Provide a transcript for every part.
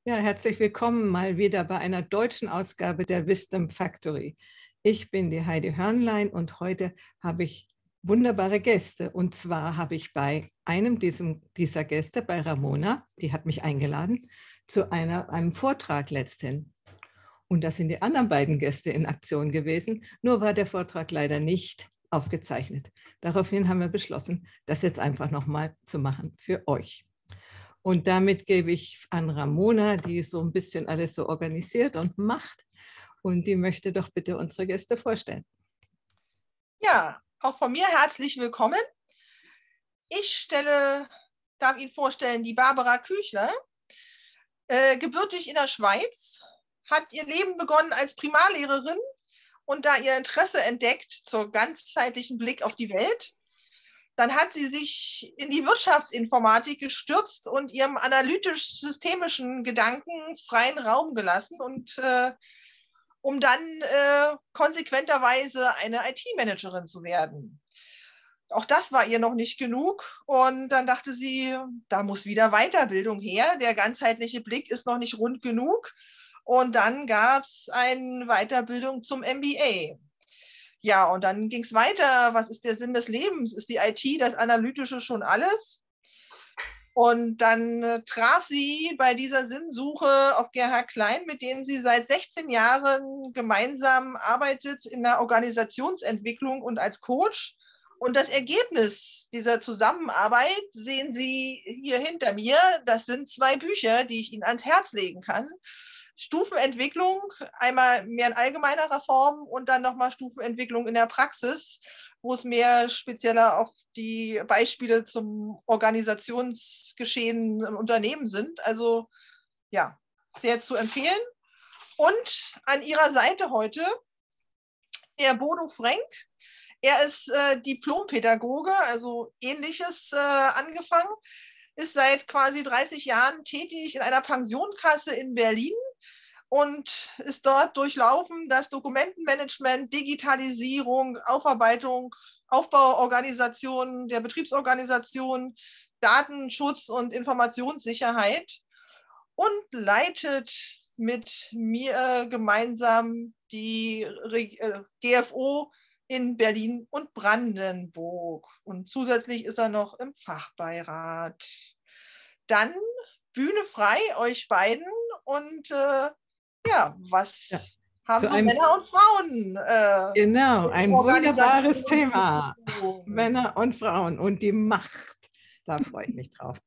Ja, herzlich willkommen mal wieder bei einer deutschen Ausgabe der Wisdom Factory. Ich bin die Heidi Hörnlein und heute habe ich wunderbare Gäste. Und zwar habe ich bei einem dieser Gäste, bei Ramona, die hat mich eingeladen, zu einem Vortrag letzthin. Und das sind die anderen beiden Gäste in Aktion gewesen. Nur war der Vortrag leider nicht aufgezeichnet. Daraufhin haben wir beschlossen, das jetzt einfach nochmal zu machen für euch. Und damit gebe ich an Ramona, die so ein bisschen alles so organisiert und macht. Und die möchte doch bitte unsere Gäste vorstellen. Ja, auch von mir herzlich willkommen. Ich darf Ihnen vorstellen, die Barbara Küchler, gebürtig in der Schweiz, hat ihr Leben begonnen als Primarlehrerin und da ihr Interesse entdeckt zur ganzheitlichen Blick auf die Welt. Dann hat sie sich in die Wirtschaftsinformatik gestürzt und ihrem analytisch-systemischen Gedanken freien Raum gelassen und um dann konsequenterweise eine IT-Managerin zu werden. Auch das war ihr noch nicht genug und dann dachte sie, da muss wieder Weiterbildung her. Der ganzheitliche Blick ist noch nicht rund genug. Und dann gab es eine Weiterbildung zum MBA. Ja, und dann ging es weiter. Was ist der Sinn des Lebens? Ist die IT, das Analytische schon alles? Und dann traf sie bei dieser Sinnsuche auf Gerhard Klein, mit dem sie seit 16 Jahren gemeinsam arbeitet in der Organisationsentwicklung und als Coach. Und das Ergebnis dieser Zusammenarbeit sehen Sie hier hinter mir. Das sind 2 Bücher, die ich Ihnen ans Herz legen kann. Stufenentwicklung, einmal mehr in allgemeinerer Form und dann nochmal Stufenentwicklung in der Praxis, wo es mehr spezieller auf die Beispiele zum Organisationsgeschehen im Unternehmen sind. Also ja, sehr zu empfehlen. Und an ihrer Seite heute Herr Bodo Frank. Er ist Diplompädagoge, also Ähnliches angefangen, ist seit quasi 30 Jahren tätig in einer Pensionskasse in Berlin und ist dort durchlaufen das Dokumentenmanagement, Digitalisierung, Aufarbeitung, Aufbauorganisation der Betriebsorganisation, Datenschutz und Informationssicherheit und leitet mit mir gemeinsam die GFO in Berlin und Brandenburg. Und zusätzlich ist er noch im Fachbeirat. Dann Bühne frei, euch beiden. Und ja, was haben so Männer und Frauen? Genau, ein wunderbares Thema. Männer und Frauen und die Macht. Da freue ich mich drauf.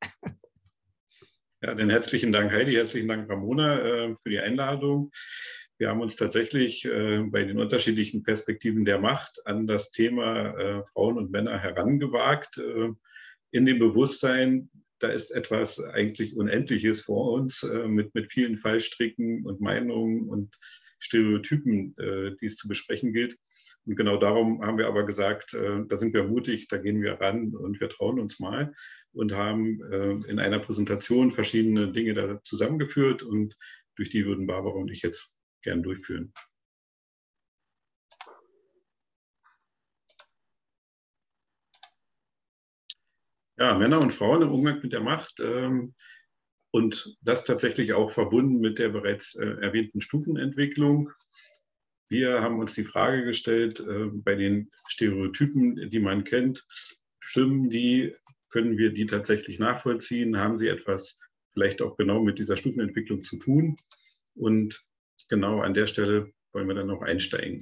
Ja, dann herzlichen Dank, Heidi, herzlichen Dank, Ramona, für die Einladung. Wir haben uns tatsächlich bei den unterschiedlichen Perspektiven der Macht an das Thema Frauen und Männer herangewagt, in dem Bewusstsein, da ist etwas eigentlich Unendliches vor uns mit vielen Fallstricken und Meinungen und Stereotypen, die es zu besprechen gilt. Und genau darum haben wir aber gesagt, da sind wir mutig, da gehen wir ran und wir trauen uns mal und haben in einer Präsentation verschiedene Dinge da zusammengeführt und durch die würden Barbara und ich jetzt gern durchführen. Ja, Männer und Frauen im Umgang mit der Macht und das tatsächlich auch verbunden mit der bereits erwähnten Stufenentwicklung. Wir haben uns die Frage gestellt, bei den Stereotypen, die man kennt, stimmen die, können wir die tatsächlich nachvollziehen, haben sie etwas vielleicht auch genau mit dieser Stufenentwicklung zu tun? Und genau an der Stelle wollen wir dann noch einsteigen.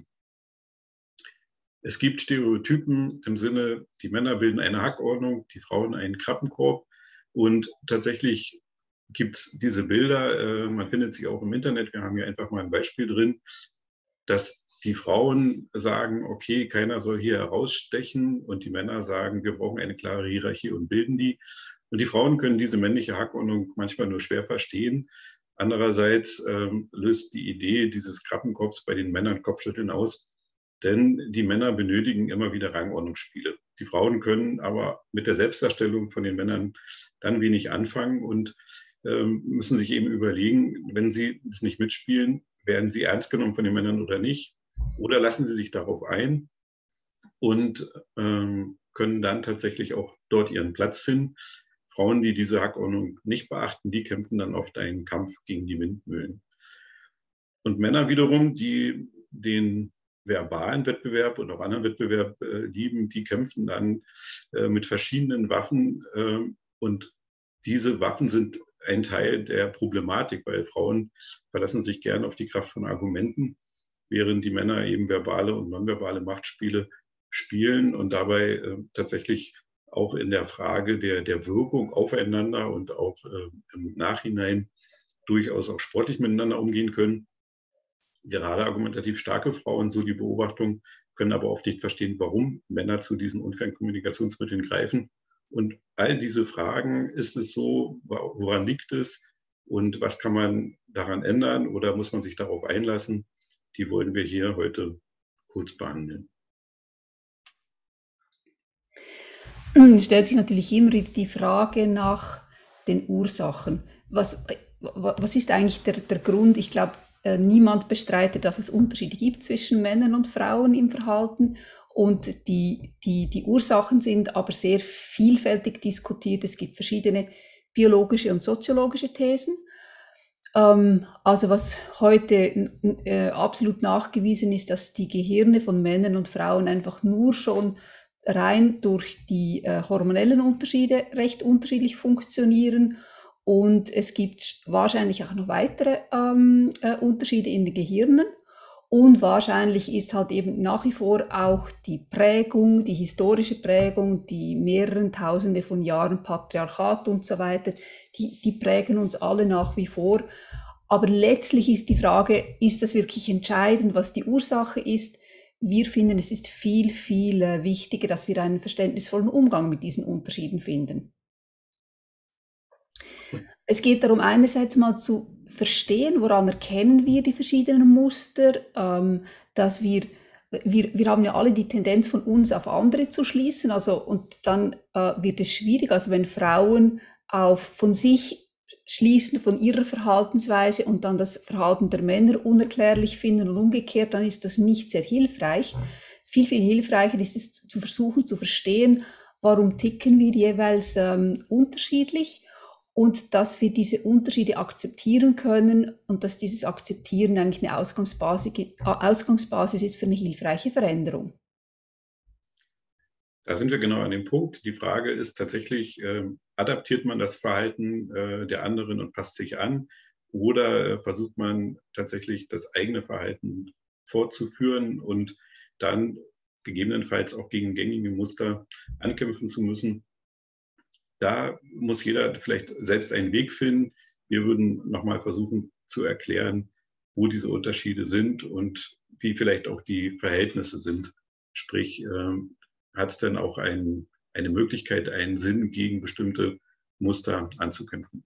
Es gibt Stereotypen im Sinne, die Männer bilden eine Hackordnung, die Frauen einen Krabbenkorb. Und tatsächlich gibt es diese Bilder, man findet sie auch im Internet, wir haben hier einfach mal ein Beispiel drin, dass die Frauen sagen, okay, keiner soll hier herausstechen und die Männer sagen, wir brauchen eine klare Hierarchie und bilden die. Und die Frauen können diese männliche Hackordnung manchmal nur schwer verstehen. Andererseits löst die Idee dieses Krabbenkorbs bei den Männern Kopfschütteln aus, denn die Männer benötigen immer wieder Rangordnungsspiele. Die Frauen können aber mit der Selbstdarstellung von den Männern dann wenig anfangen und müssen sich eben überlegen, wenn sie es nicht mitspielen, werden sie ernst genommen von den Männern oder nicht? Oder lassen sie sich darauf ein und können dann tatsächlich auch dort ihren Platz finden. Frauen, die diese Hackordnung nicht beachten, die kämpfen dann oft einen Kampf gegen die Windmühlen. Und Männer wiederum, die den verbalen Wettbewerb und auch anderen Wettbewerb lieben, die kämpfen dann mit verschiedenen Waffen. Und diese Waffen sind ein Teil der Problematik, weil Frauen verlassen sich gerne auf die Kraft von Argumenten, während die Männer eben verbale und nonverbale Machtspiele spielen und dabei tatsächlich auch in der Frage der Wirkung aufeinander und auch im Nachhinein durchaus auch sportlich miteinander umgehen können. Gerade argumentativ starke Frauen, so die Beobachtung, können aber oft nicht verstehen, warum Männer zu diesen unfairen Kommunikationsmitteln greifen. Und all diese Fragen, ist es so, woran liegt es und was kann man daran ändern oder muss man sich darauf einlassen, die wollen wir hier heute kurz behandeln. Es stellt sich natürlich immer wieder die Frage nach den Ursachen. Was ist eigentlich der Grund? Ich glaube, niemand bestreitet, dass es Unterschiede gibt zwischen Männern und Frauen im Verhalten. Und die Ursachen sind aber sehr vielfältig diskutiert. Es gibt verschiedene biologische und soziologische Thesen. Also was heute absolut nachgewiesen ist, dass die Gehirne von Männern und Frauen einfach nur schon rein durch die hormonellen Unterschiede recht unterschiedlich funktionieren. Und es gibt wahrscheinlich auch noch weitere Unterschiede in den Gehirnen. Und wahrscheinlich ist halt eben nach wie vor auch die Prägung, die historische Prägung, die mehreren Tausende von Jahren Patriarchat und so weiter, die prägen uns alle nach wie vor. Aber letztlich ist die Frage, ist das wirklich entscheidend, was die Ursache ist? Wir finden, es ist viel, viel wichtiger, dass wir einen verständnisvollen Umgang mit diesen Unterschieden finden. Es geht darum, einerseits mal zu verstehen, woran erkennen wir die verschiedenen Muster, dass wir haben ja alle die Tendenz, von uns auf andere zu schließen, also, und dann wird es schwierig, also wenn Frauen von sich schließen, von ihrer Verhaltensweise und dann das Verhalten der Männer unerklärlich finden und umgekehrt, dann ist das nicht sehr hilfreich. Viel, viel hilfreicher ist es zu versuchen zu verstehen, warum ticken wir jeweils unterschiedlich und dass wir diese Unterschiede akzeptieren können und dass dieses Akzeptieren eigentlich eine Ausgangsbasis ist für eine hilfreiche Veränderung. Da sind wir genau an dem Punkt. Die Frage ist tatsächlich, adaptiert man das Verhalten der anderen und passt sich an oder versucht man tatsächlich das eigene Verhalten fortzuführen und dann gegebenenfalls auch gegen gängige Muster ankämpfen zu müssen. Da muss jeder vielleicht selbst einen Weg finden. Wir würden nochmal versuchen zu erklären, wo diese Unterschiede sind und wie vielleicht auch die Verhältnisse sind. Sprich, hat es denn auch eine Möglichkeit, einen Sinn, gegen bestimmte Muster anzukämpfen?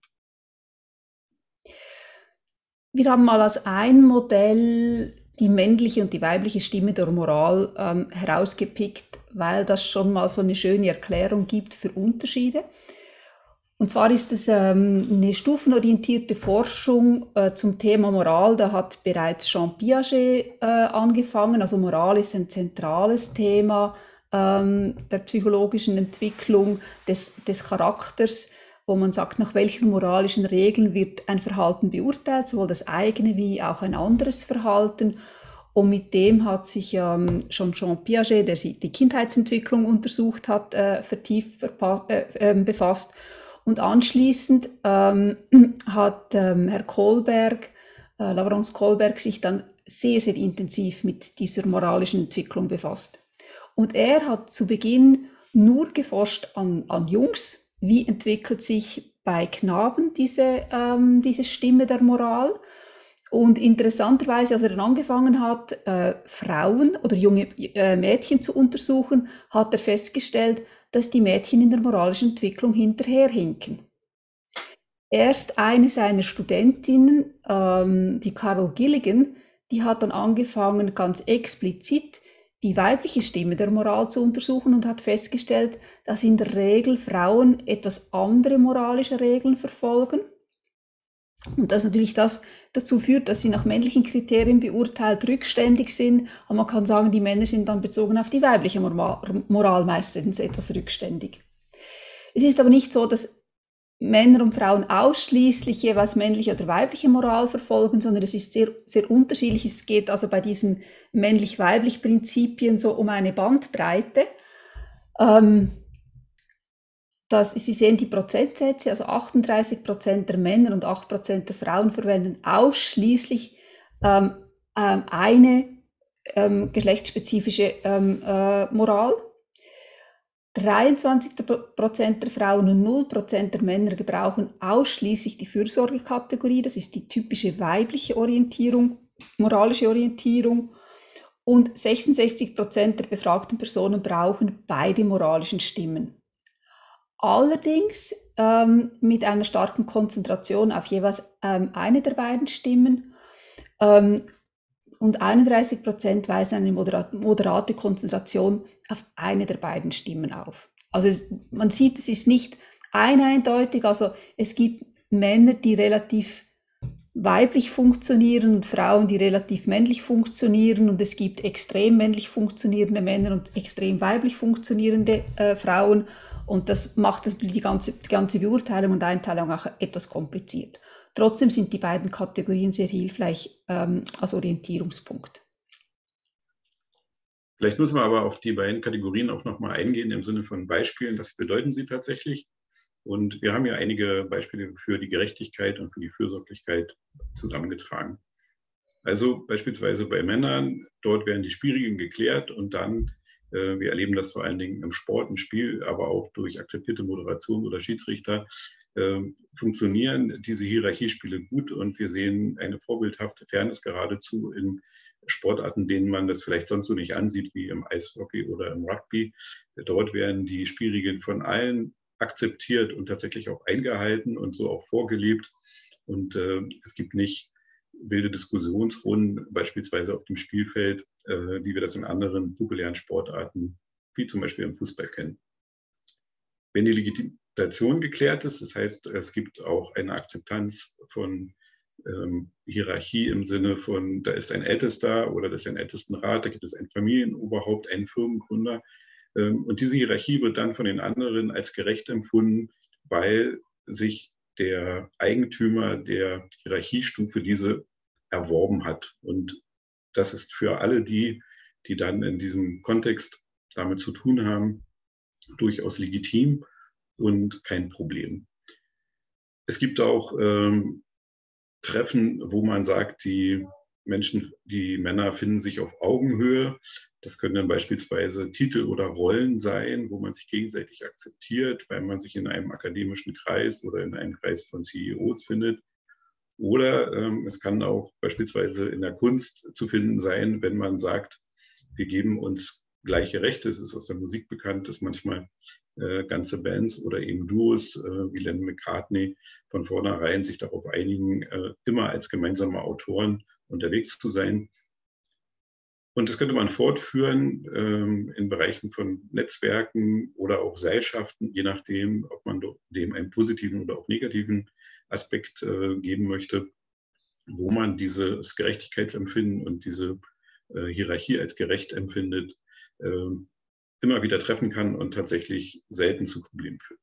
Wir haben mal als ein Modell die männliche und die weibliche Stimme der Moral herausgepickt, weil das schon mal so eine schöne Erklärung gibt für Unterschiede. Und zwar ist es eine stufenorientierte Forschung zum Thema Moral. Da hat bereits Jean Piaget angefangen. Also Moral ist ein zentrales Thema der psychologischen Entwicklung des Charakters, wo man sagt, nach welchen moralischen Regeln wird ein Verhalten beurteilt, sowohl das eigene wie auch ein anderes Verhalten. Und mit dem hat sich schon Jean Piaget, der die Kindheitsentwicklung untersucht hat, vertieft befasst. Und anschließend hat Herr Kohlberg, Laurence Kohlberg, sich dann sehr, sehr intensiv mit dieser moralischen Entwicklung befasst. Und er hat zu Beginn nur geforscht an Jungs. Wie entwickelt sich bei Knaben diese Stimme der Moral? Und interessanterweise, als er dann angefangen hat, Frauen oder junge Mädchen zu untersuchen, hat er festgestellt, dass die Mädchen in der moralischen Entwicklung hinterherhinken. Erst eine seiner Studentinnen, die Carol Gilligan, die hat dann angefangen, ganz explizit die weibliche Stimme der Moral zu untersuchen und hat festgestellt, dass in der Regel Frauen etwas andere moralische Regeln verfolgen. Und dass natürlich das dazu führt, dass sie nach männlichen Kriterien beurteilt rückständig sind. Aber man kann sagen, die Männer sind dann bezogen auf die weibliche Moral meistens etwas rückständig. Es ist aber nicht so, dass Männer und Frauen ausschließlich jeweils männliche oder weibliche Moral verfolgen, sondern es ist sehr, sehr unterschiedlich. Es geht also bei diesen männlich-weiblich Prinzipien so um eine Bandbreite. Sie sehen die Prozentsätze, also 38% der Männer und 8% der Frauen verwenden ausschließlich eine geschlechtsspezifische Moral. 23% der Frauen und 0% der Männer gebrauchen ausschließlich die Fürsorgekategorie. Das ist die typische weibliche Orientierung, moralische Orientierung. Und 66% der befragten Personen brauchen beide moralischen Stimmen. Allerdings mit einer starken Konzentration auf jeweils eine der beiden Stimmen. Und 31% weisen eine moderate Konzentration auf eine der beiden Stimmen auf. Also man sieht, es ist nicht eindeutig. Also es gibt Männer, die relativ weiblich funktionieren und Frauen, die relativ männlich funktionieren. Und es gibt extrem männlich funktionierende Männer und extrem weiblich funktionierende Frauen. Und das macht natürlich die ganze Beurteilung und Einteilung auch etwas kompliziert. Trotzdem sind die beiden Kategorien sehr hilfreich als Orientierungspunkt. Vielleicht müssen wir aber auf die beiden Kategorien auch nochmal eingehen im Sinne von Beispielen. Was bedeuten sie tatsächlich? Und wir haben ja einige Beispiele für die Gerechtigkeit und für die Fürsorglichkeit zusammengetragen. Also beispielsweise bei Männern, dort werden die Spielregeln geklärt und dann, wir erleben das vor allen Dingen im Sport, im Spiel, aber auch durch akzeptierte Moderation oder Schiedsrichter, funktionieren diese Hierarchiespiele gut und wir sehen eine vorbildhafte Fairness geradezu in Sportarten, denen man das vielleicht sonst so nicht ansieht, wie im Eishockey oder im Rugby. Dort werden die Spielregeln von allen akzeptiert und tatsächlich auch eingehalten und so auch vorgelebt. Und es gibt nicht wilde Diskussionsrunden, beispielsweise auf dem Spielfeld, wie wir das in anderen populären Sportarten, wie zum Beispiel im Fußball kennen. Wenn die Legitimation geklärt ist, das heißt, es gibt auch eine Akzeptanz von Hierarchie im Sinne von, da ist ein Ältester oder das ist ein Ältestenrat, da gibt es ein Familienoberhaupt, einen Firmengründer. Und diese Hierarchie wird dann von den anderen als gerecht empfunden, weil sich der Eigentümer der Hierarchiestufe diese erworben hat. Und das ist für alle die dann in diesem Kontext damit zu tun haben, durchaus legitim und kein Problem. Es gibt auch Treffen, wo man sagt, die Männer finden sich auf Augenhöhe. Das können dann beispielsweise Titel oder Rollen sein, wo man sich gegenseitig akzeptiert, weil man sich in einem akademischen Kreis oder in einem Kreis von CEOs findet. Oder es kann auch beispielsweise in der Kunst zu finden sein, wenn man sagt, wir geben uns gleiche Rechte. Es ist aus der Musik bekannt, dass manchmal ganze Bands oder eben Duos wie Lennon McCartney von vornherein sich darauf einigen, immer als gemeinsame Autoren unterwegs zu sein. Und das könnte man fortführen in Bereichen von Netzwerken oder auch Seilschaften, je nachdem, ob man dem einen positiven oder auch negativen Aspekt geben möchte, wo man dieses Gerechtigkeitsempfinden und diese Hierarchie als gerecht empfindet, immer wieder treffen kann und tatsächlich selten zu Problemen führt.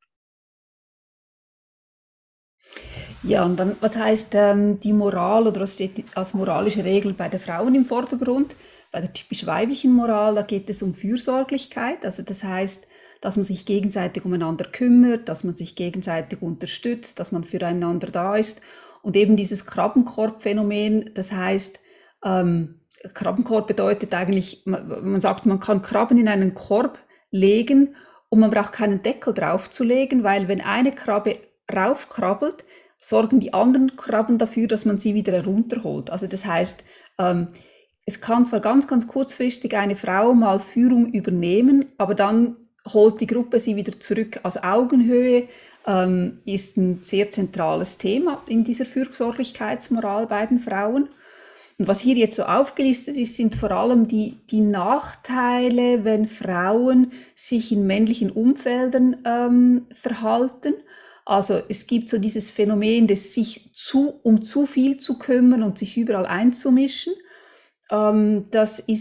Ja, und dann, was heißt die Moral oder was steht als moralische Regel bei den Frauen im Vordergrund? Bei der typisch weiblichen Moral, da geht es um Fürsorglichkeit, also das heißt, dass man sich gegenseitig umeinander kümmert, dass man sich gegenseitig unterstützt, dass man füreinander da ist und eben dieses Krabbenkorb-Phänomen, das heißt, Krabbenkorb bedeutet eigentlich, man sagt, man kann Krabben in einen Korb legen und man braucht keinen Deckel drauf zu legen, weil wenn eine Krabbe raufkrabbelt, sorgen die anderen Krabben dafür, dass man sie wieder herunterholt. Also das heißt, es kann zwar ganz, ganz kurzfristig eine Frau mal Führung übernehmen, aber dann holt die Gruppe sie wieder zurück. Also Augenhöhe ist ein sehr zentrales Thema in dieser Fürsorglichkeitsmoral bei den Frauen. Und was hier jetzt so aufgelistet ist, sind vor allem die Nachteile, wenn Frauen sich in männlichen Umfeldern verhalten. Also es gibt so dieses Phänomen, des sich um zu viel zu kümmern und sich überall einzumischen. Das ist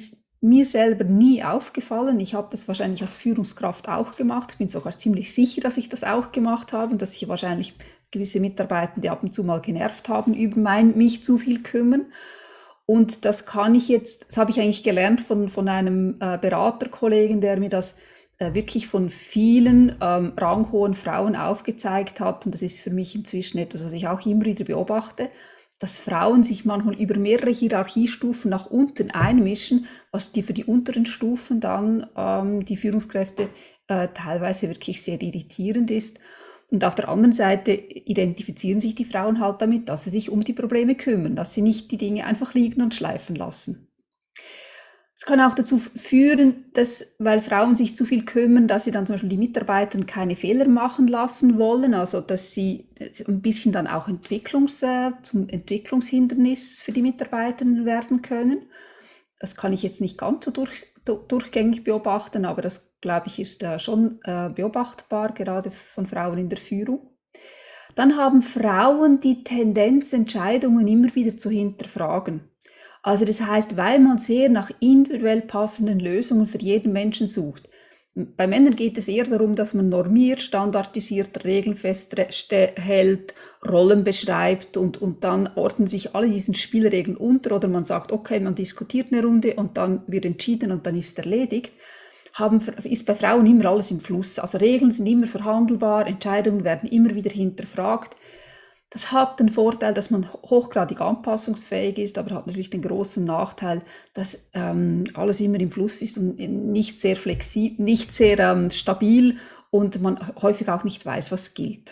mir selber nie aufgefallen. Ich habe das wahrscheinlich als Führungskraft auch gemacht. Ich bin sogar ziemlich sicher, dass ich das auch gemacht habe und dass ich wahrscheinlich gewisse Mitarbeitende ab und zu mal genervt haben über mich zu viel kümmern. Und das habe ich eigentlich gelernt von einem Beraterkollegen, der mir das wirklich von vielen ranghohen Frauen aufgezeigt hat. Und das ist für mich inzwischen etwas, was ich auch immer wieder beobachte, dass Frauen sich manchmal über mehrere Hierarchiestufen nach unten einmischen, was für die unteren Stufen dann die Führungskräfte teilweise wirklich sehr irritierend ist. Und auf der anderen Seite identifizieren sich die Frauen halt damit, dass sie sich um die Probleme kümmern, dass sie nicht die Dinge einfach liegen und schleifen lassen. Es kann auch dazu führen, dass, weil Frauen sich zu viel kümmern, dass sie dann zum Beispiel die Mitarbeiter keine Fehler machen lassen wollen, also dass sie ein bisschen dann auch zum Entwicklungshindernis für die Mitarbeiter werden können. Das kann ich jetzt nicht ganz so durchgängig beobachten, aber das, glaube ich, ist schon beobachtbar, gerade von Frauen in der Führung. Dann haben Frauen die Tendenz, Entscheidungen immer wieder zu hinterfragen. Also das heißt, weil man sehr nach individuell passenden Lösungen für jeden Menschen sucht. Bei Männern geht es eher darum, dass man normiert, standardisiert, Regeln festhält, Rollen beschreibt und dann ordnen sich alle diesen Spielregeln unter oder man sagt, okay, man diskutiert eine Runde und dann wird entschieden und dann ist erledigt. Ist bei Frauen immer alles im Fluss. Also Regeln sind immer verhandelbar, Entscheidungen werden immer wieder hinterfragt. Das hat den Vorteil, dass man hochgradig anpassungsfähig ist, aber hat natürlich den großen Nachteil, dass alles immer im Fluss ist und nicht sehr flexibel, nicht sehr stabil und man häufig auch nicht weiß, was gilt.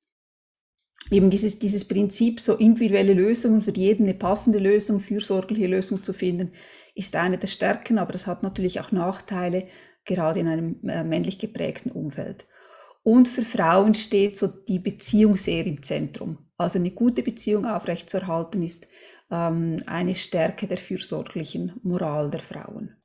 Eben dieses Prinzip, so individuelle Lösungen, für jeden eine passende Lösung, fürsorgliche Lösung zu finden, ist eine der Stärken, aber das hat natürlich auch Nachteile, gerade in einem männlich geprägten Umfeld. Und für Frauen steht so die Beziehung sehr im Zentrum. Also eine gute Beziehung aufrechtzuerhalten ist eine Stärke der fürsorglichen Moral der Frauen.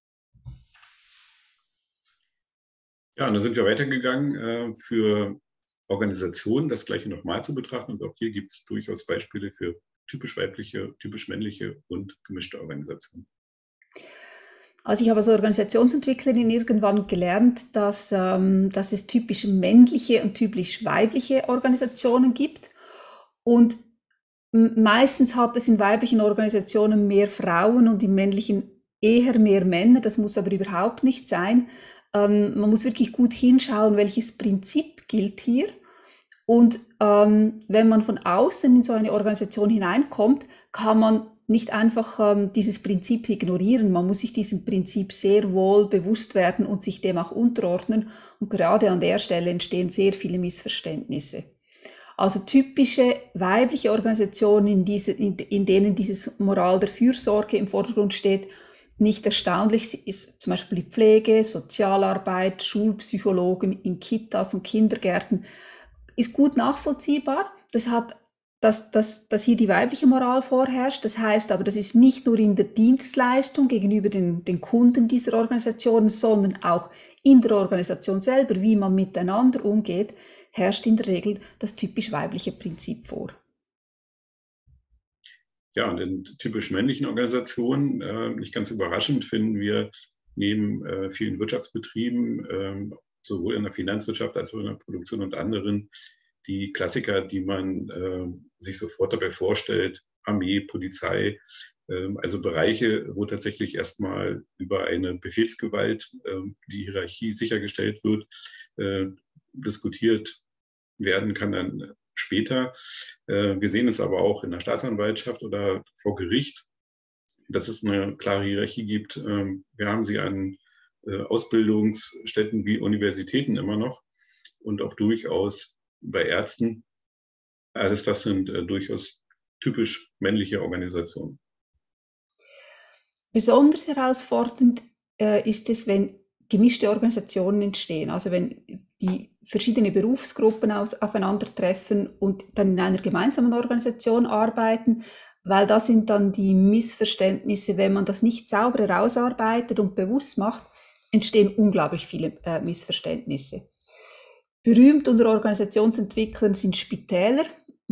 Ja, und da sind wir weitergegangen, für Organisationen das Gleiche nochmal zu betrachten. Und auch hier gibt es durchaus Beispiele für typisch weibliche, typisch männliche und gemischte Organisationen. Also ich habe als Organisationsentwicklerin irgendwann gelernt, dass es typisch männliche und typisch weibliche Organisationen gibt. Und meistens hat es in weiblichen Organisationen mehr Frauen und in männlichen eher mehr Männer. Das muss aber überhaupt nicht sein. Man muss wirklich gut hinschauen, welches Prinzip gilt hier. Und wenn man von außen in so eine Organisation hineinkommt, kann man nicht einfach dieses Prinzip ignorieren. Man muss sich diesem Prinzip sehr wohl bewusst werden und sich dem auch unterordnen. Und gerade an der Stelle entstehen sehr viele Missverständnisse. Also typische weibliche Organisationen, in denen dieses Moral der Fürsorge im Vordergrund steht, nicht erstaunlich ist zum Beispiel die Pflege, Sozialarbeit, Schulpsychologen in Kitas und Kindergärten, ist gut nachvollziehbar. Dass hier die weibliche Moral vorherrscht. Das heißt aber, das ist nicht nur in der Dienstleistung gegenüber den Kunden dieser Organisationen, sondern auch in der Organisation selber, wie man miteinander umgeht, herrscht in der Regel das typisch weibliche Prinzip vor. Ja, und in typisch männlichen Organisationen, nicht ganz überraschend, finden wir neben vielen Wirtschaftsbetrieben, sowohl in der Finanzwirtschaft als auch in der Produktion und anderen, die Klassiker, die man sich sofort dabei vorstellt, Armee, Polizei, also Bereiche, wo tatsächlich erstmal über eine Befehlsgewalt die Hierarchie sichergestellt wird, diskutiert werden kann dann später. Wir sehen es aber auch in der Staatsanwaltschaft oder vor Gericht, dass es eine klare Hierarchie gibt. Wir haben sie an Ausbildungsstätten wie Universitäten immer noch und auch durchaus bei Ärzten. Alles das sind durchaus typisch männliche Organisationen. Besonders herausfordernd ist es, wenn gemischte Organisationen entstehen, also wenn die verschiedenen Berufsgruppen aufeinandertreffen und dann in einer gemeinsamen Organisation arbeiten, weil da sind dann die Missverständnisse, wenn man das nicht sauber herausarbeitet und bewusst macht, entstehen unglaublich viele Missverständnisse. Berühmt unter Organisationsentwicklern sind Spitäler.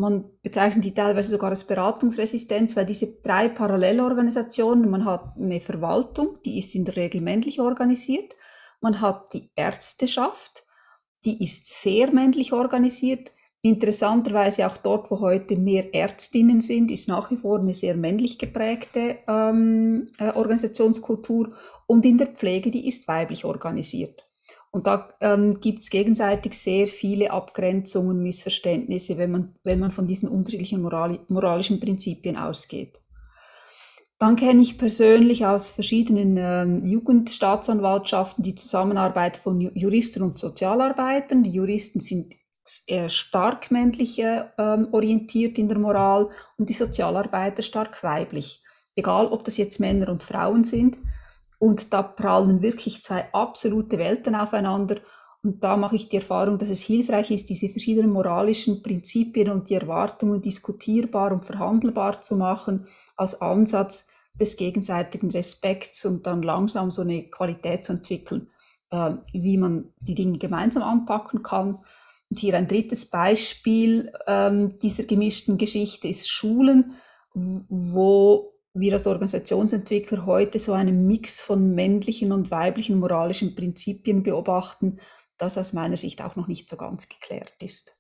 man bezeichnet die teilweise sogar als Beratungsresistenz, weil diese 3 Parallelorganisationen, man hat eine Verwaltung, die ist in der Regel männlich organisiert, man hat die Ärzteschaft, die ist sehr männlich organisiert. Interessanterweise auch dort, wo heute mehr Ärztinnen sind, ist nach wie vor eine sehr männlich geprägte Organisationskultur. Und in der Pflege, die ist weiblich organisiert. Und da gibt es gegenseitig sehr viele Abgrenzungen, Missverständnisse, wenn man von diesen unterschiedlichen moralischen Prinzipien ausgeht. Dann kenne ich persönlich aus verschiedenen Jugendstaatsanwaltschaften die Zusammenarbeit von Juristen und Sozialarbeitern. Die Juristen sind eher stark männlich orientiert in der Moral und die Sozialarbeiter stark weiblich. Egal, ob das jetzt Männer und Frauen sind. Und da prallen wirklich 2 absolute Welten aufeinander. Und da mache ich die Erfahrung, dass es hilfreich ist, diese verschiedenen moralischen Prinzipien und die Erwartungen diskutierbar und verhandelbar zu machen, als Ansatz des gegenseitigen Respekts und dann langsam so eine Qualität zu entwickeln, wie man die Dinge gemeinsam anpacken kann. Und hier ein drittes Beispiel dieser gemischten Geschichte ist Schulen, wo wir als Organisationsentwickler heute so einen Mix von männlichen und weiblichen moralischen Prinzipien beobachten, das aus meiner Sicht auch noch nicht so ganz geklärt ist.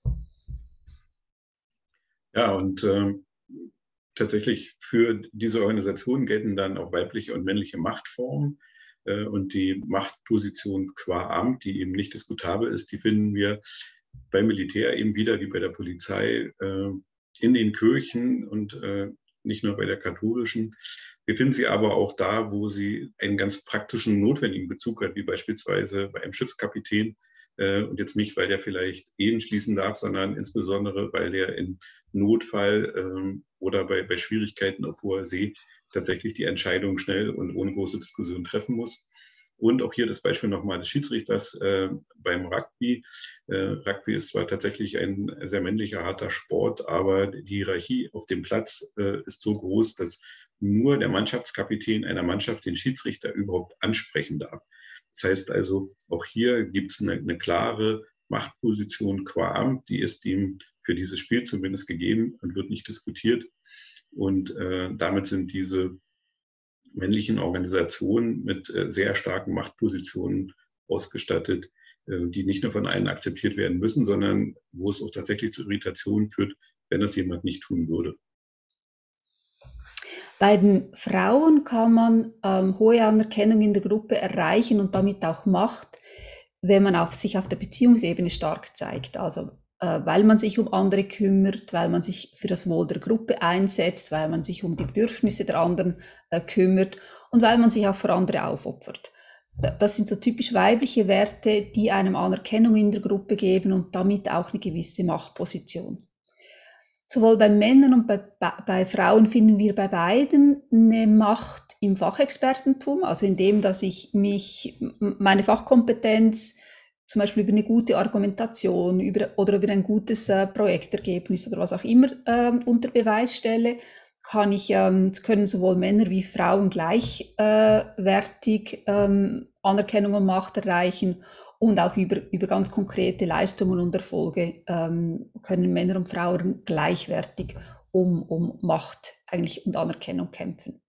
Ja, und tatsächlich für diese Organisation gelten dann auch weibliche und männliche Machtformen. Und die Machtposition qua Amt, die eben nicht diskutabel ist, die finden wir beim Militär eben wieder wie bei der Polizei, in den Kirchen und nicht nur bei der katholischen. Wir finden sie aber auch da, wo sie einen ganz praktischen, notwendigen Bezug hat, wie beispielsweise bei einem Schiffskapitän. Und jetzt nicht, weil der vielleicht Ehen schließen darf, sondern insbesondere, weil der in Notfall oder bei Schwierigkeiten auf hoher See tatsächlich die Entscheidung schnell und ohne große Diskussion treffen muss. Und auch hier das Beispiel nochmal des Schiedsrichters beim Rugby. Rugby ist zwar tatsächlich ein sehr männlicher, harter Sport, aber die Hierarchie auf dem Platz ist so groß, dass nur der Mannschaftskapitän einer Mannschaft den Schiedsrichter überhaupt ansprechen darf. Das heißt also, auch hier gibt es eine klare Machtposition qua Amt, die ist ihm für dieses Spiel zumindest gegeben und wird nicht diskutiert. Und damit sind diese männlichen Organisationen mit sehr starken Machtpositionen ausgestattet, die nicht nur von allen akzeptiert werden müssen, sondern wo es auch tatsächlich zu Irritationen führt, wenn das jemand nicht tun würde. Bei den Frauen kann man hohe Anerkennung in der Gruppe erreichen und damit auch Macht, wenn man sich auf der Beziehungsebene stark zeigt. Also weil man sich um andere kümmert, weil man sich für das Wohl der Gruppe einsetzt, weil man sich um die Bedürfnisse der anderen kümmert und weil man sich auch für andere aufopfert. Das sind so typisch weibliche Werte, die einem Anerkennung in der Gruppe geben und damit auch eine gewisse Machtposition. Sowohl bei Männern und bei Frauen finden wir bei beiden eine Macht im Fachexpertentum, also indem, dass ich meine Fachkompetenz zum Beispiel über eine gute Argumentation oder über ein gutes Projektergebnis oder was auch immer unter Beweis stelle, können sowohl Männer wie Frauen gleichwertig Anerkennung und Macht erreichen und auch über ganz konkrete Leistungen und Erfolge können Männer und Frauen gleichwertig um Macht eigentlich und Anerkennung kämpfen.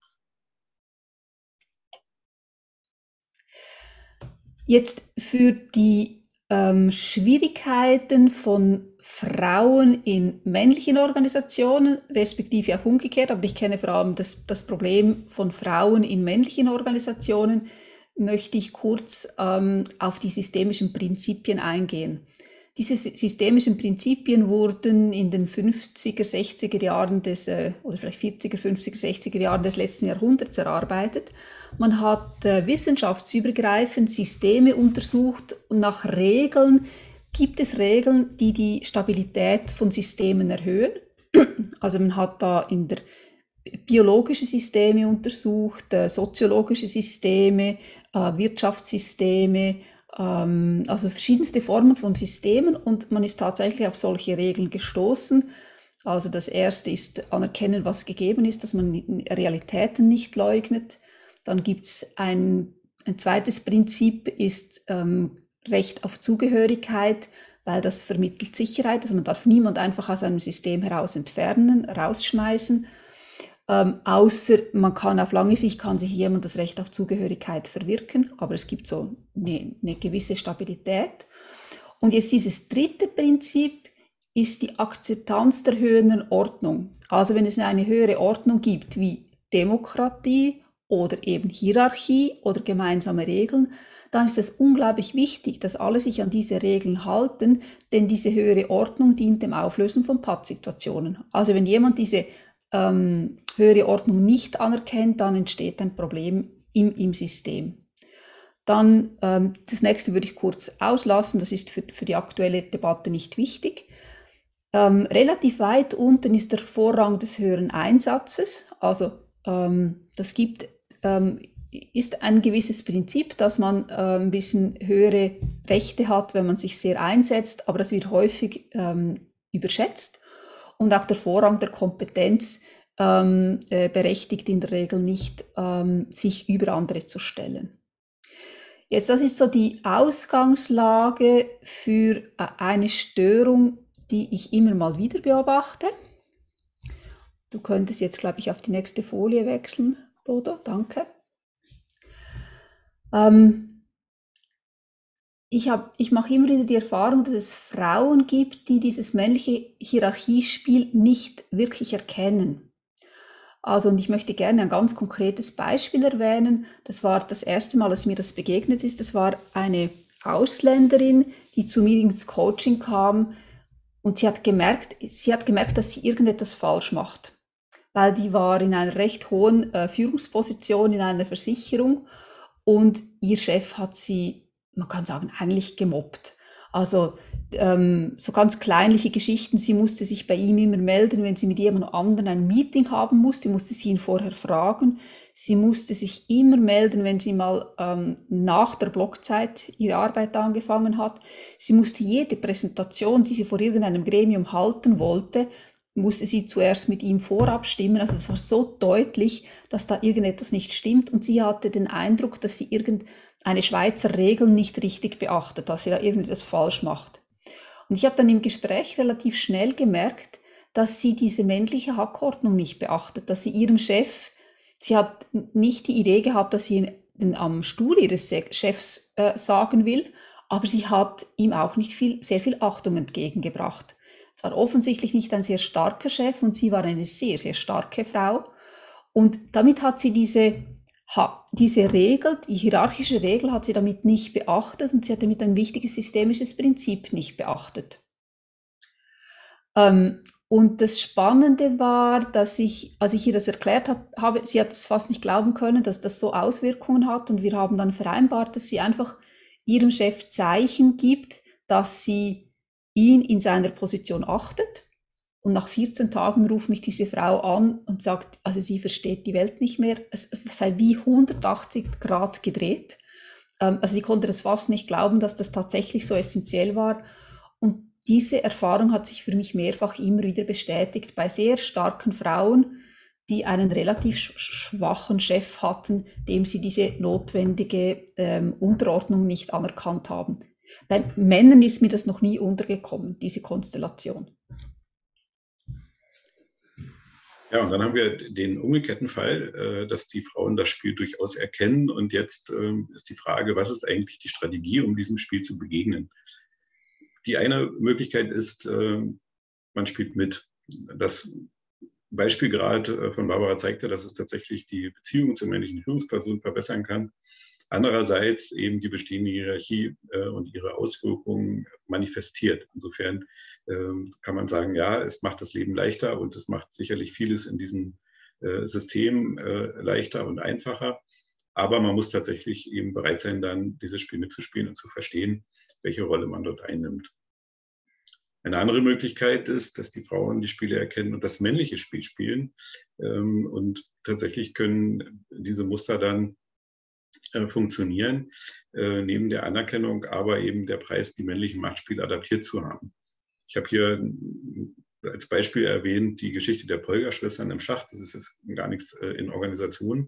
Jetzt für die Schwierigkeiten von Frauen in männlichen Organisationen, respektive auch umgekehrt, aber ich kenne vor allem das Problem von Frauen in männlichen Organisationen, möchte ich kurz auf die systemischen Prinzipien eingehen. Diese systemischen Prinzipien wurden in den 50er, 60er Jahren oder vielleicht 40er, 50er, 60er Jahren des letzten Jahrhunderts erarbeitet. Man hat wissenschaftsübergreifend Systeme untersucht und nach Regeln gibt es Regeln, die die Stabilität von Systemen erhöhen. Also man hat da in der biologische Systeme untersucht, soziologische Systeme, Wirtschaftssysteme, also verschiedenste Formen von Systemen und man ist tatsächlich auf solche Regeln gestoßen. Also das erste ist anerkennen, was gegeben ist, dass man Realitäten nicht leugnet. Dann gibt es ein zweites Prinzip, ist Recht auf Zugehörigkeit. weil das vermittelt Sicherheit. Also man darf niemand einfach aus einem System heraus entfernen, rausschmeißen. Außer man kann auf lange Sicht, kann sich jemand das Recht auf Zugehörigkeit verwirken, aber es gibt so eine gewisse Stabilität. Und jetzt dieses dritte Prinzip ist die Akzeptanz der höheren Ordnung. Also wenn es eine höhere Ordnung gibt wie Demokratie oder eben Hierarchie oder gemeinsame Regeln, dann ist es unglaublich wichtig, dass alle sich an diese Regeln halten, denn diese höhere Ordnung dient dem Auflösen von Pattsituationen. Also wenn jemand diese höhere Ordnung nicht anerkennt, dann entsteht ein Problem im System. Dann das nächste würde ich kurz auslassen, das ist für die aktuelle Debatte nicht wichtig. Relativ weit unten ist der Vorrang des höheren Einsatzes. Also das ist ein gewisses Prinzip, dass man ein bisschen höhere Rechte hat, wenn man sich sehr einsetzt, aber das wird häufig überschätzt. Und auch der Vorrang der Kompetenz berechtigt in der Regel nicht, sich über andere zu stellen. Jetzt, das ist so die Ausgangslage für eine Störung, die ich immer mal wieder beobachte. Du könntest jetzt, glaube ich, auf die nächste Folie wechseln, Bodo, danke. Ich mache immer wieder die Erfahrung, dass es Frauen gibt, die dieses männliche Hierarchiespiel nicht wirklich erkennen. Also, und ich möchte gerne ein ganz konkretes Beispiel erwähnen. Das war das erste Mal, als mir das begegnet ist. Das war eine Ausländerin, die zu mir ins Coaching kam und sie hat gemerkt, dass sie irgendetwas falsch macht. Weil die war in einer recht hohen Führungsposition in einer Versicherung und ihr Chef hat sie, man kann sagen, eigentlich gemobbt. Also so ganz kleinliche Geschichten, sie musste sich bei ihm immer melden, wenn sie mit jemand anderem ein Meeting haben musste, musste sie ihn vorher fragen. Sie musste sich immer melden, wenn sie mal nach der Blockzeit ihre Arbeit angefangen hat. Sie musste jede Präsentation, die sie vor irgendeinem Gremium halten wollte, musste sie zuerst mit ihm vorab stimmen. Also es war so deutlich, dass da irgendetwas nicht stimmt. Und sie hatte den Eindruck, dass sie irgendeine Schweizer Regel nicht richtig beachtet, dass sie da irgendetwas falsch macht. Und ich habe dann im Gespräch relativ schnell gemerkt, dass sie diese männliche Hackordnung nicht beachtet, dass sie ihrem Chef, sie hat nicht die Idee gehabt, dass sie ihn am Stuhl ihres Chefs sagen will, aber sie hat ihm auch nicht sehr viel Achtung entgegengebracht. Es war offensichtlich nicht ein sehr starker Chef und sie war eine sehr, sehr starke Frau. Und damit hat sie diese Regel, die hierarchische Regel, hat sie damit nicht beachtet und sie hat damit ein wichtiges systemisches Prinzip nicht beachtet. Und das Spannende war, dass als ich ihr das erklärt habe, sie hat es fast nicht glauben können, dass das so Auswirkungen hat. Und wir haben dann vereinbart, dass sie einfach ihrem Chef Zeichen gibt, dass sie ihn in seiner Position achtet. Und nach 14 Tagen ruft mich diese Frau an und sagt, also sie versteht die Welt nicht mehr. Es sei wie 180 Grad gedreht. Also sie konnte das fast nicht glauben, dass das tatsächlich so essentiell war. Und diese Erfahrung hat sich für mich mehrfach immer wieder bestätigt bei sehr starken Frauen, die einen relativ schwachen Chef hatten, dem sie diese notwendige Unterordnung nicht anerkannt haben. Bei Männern ist mir das noch nie untergekommen, diese Konstellation. Ja, und dann haben wir den umgekehrten Fall, dass die Frauen das Spiel durchaus erkennen. Und jetzt ist die Frage, was ist eigentlich die Strategie, um diesem Spiel zu begegnen? Die eine Möglichkeit ist, man spielt mit. Das Beispiel gerade von Barbara zeigte, dass es tatsächlich die Beziehung zur männlichen Führungsperson verbessern kann. Andererseits eben die bestehende Hierarchie und ihre Auswirkungen manifestiert. Insofern kann man sagen, ja, es macht das Leben leichter und es macht sicherlich vieles in diesem System leichter und einfacher. Aber man muss tatsächlich eben bereit sein, dann dieses Spiel mitzuspielen und zu verstehen, welche Rolle man dort einnimmt. Eine andere Möglichkeit ist, dass die Frauen die Spiele erkennen und das männliche Spiel spielen. Und tatsächlich können diese Muster dann funktionieren, neben der Anerkennung, aber eben der Preis, die männlichen Machtspiele adaptiert zu haben. Ich habe hier als Beispiel erwähnt die Geschichte der Polga-Schwestern im Schach. Das ist jetzt gar nichts in Organisationen,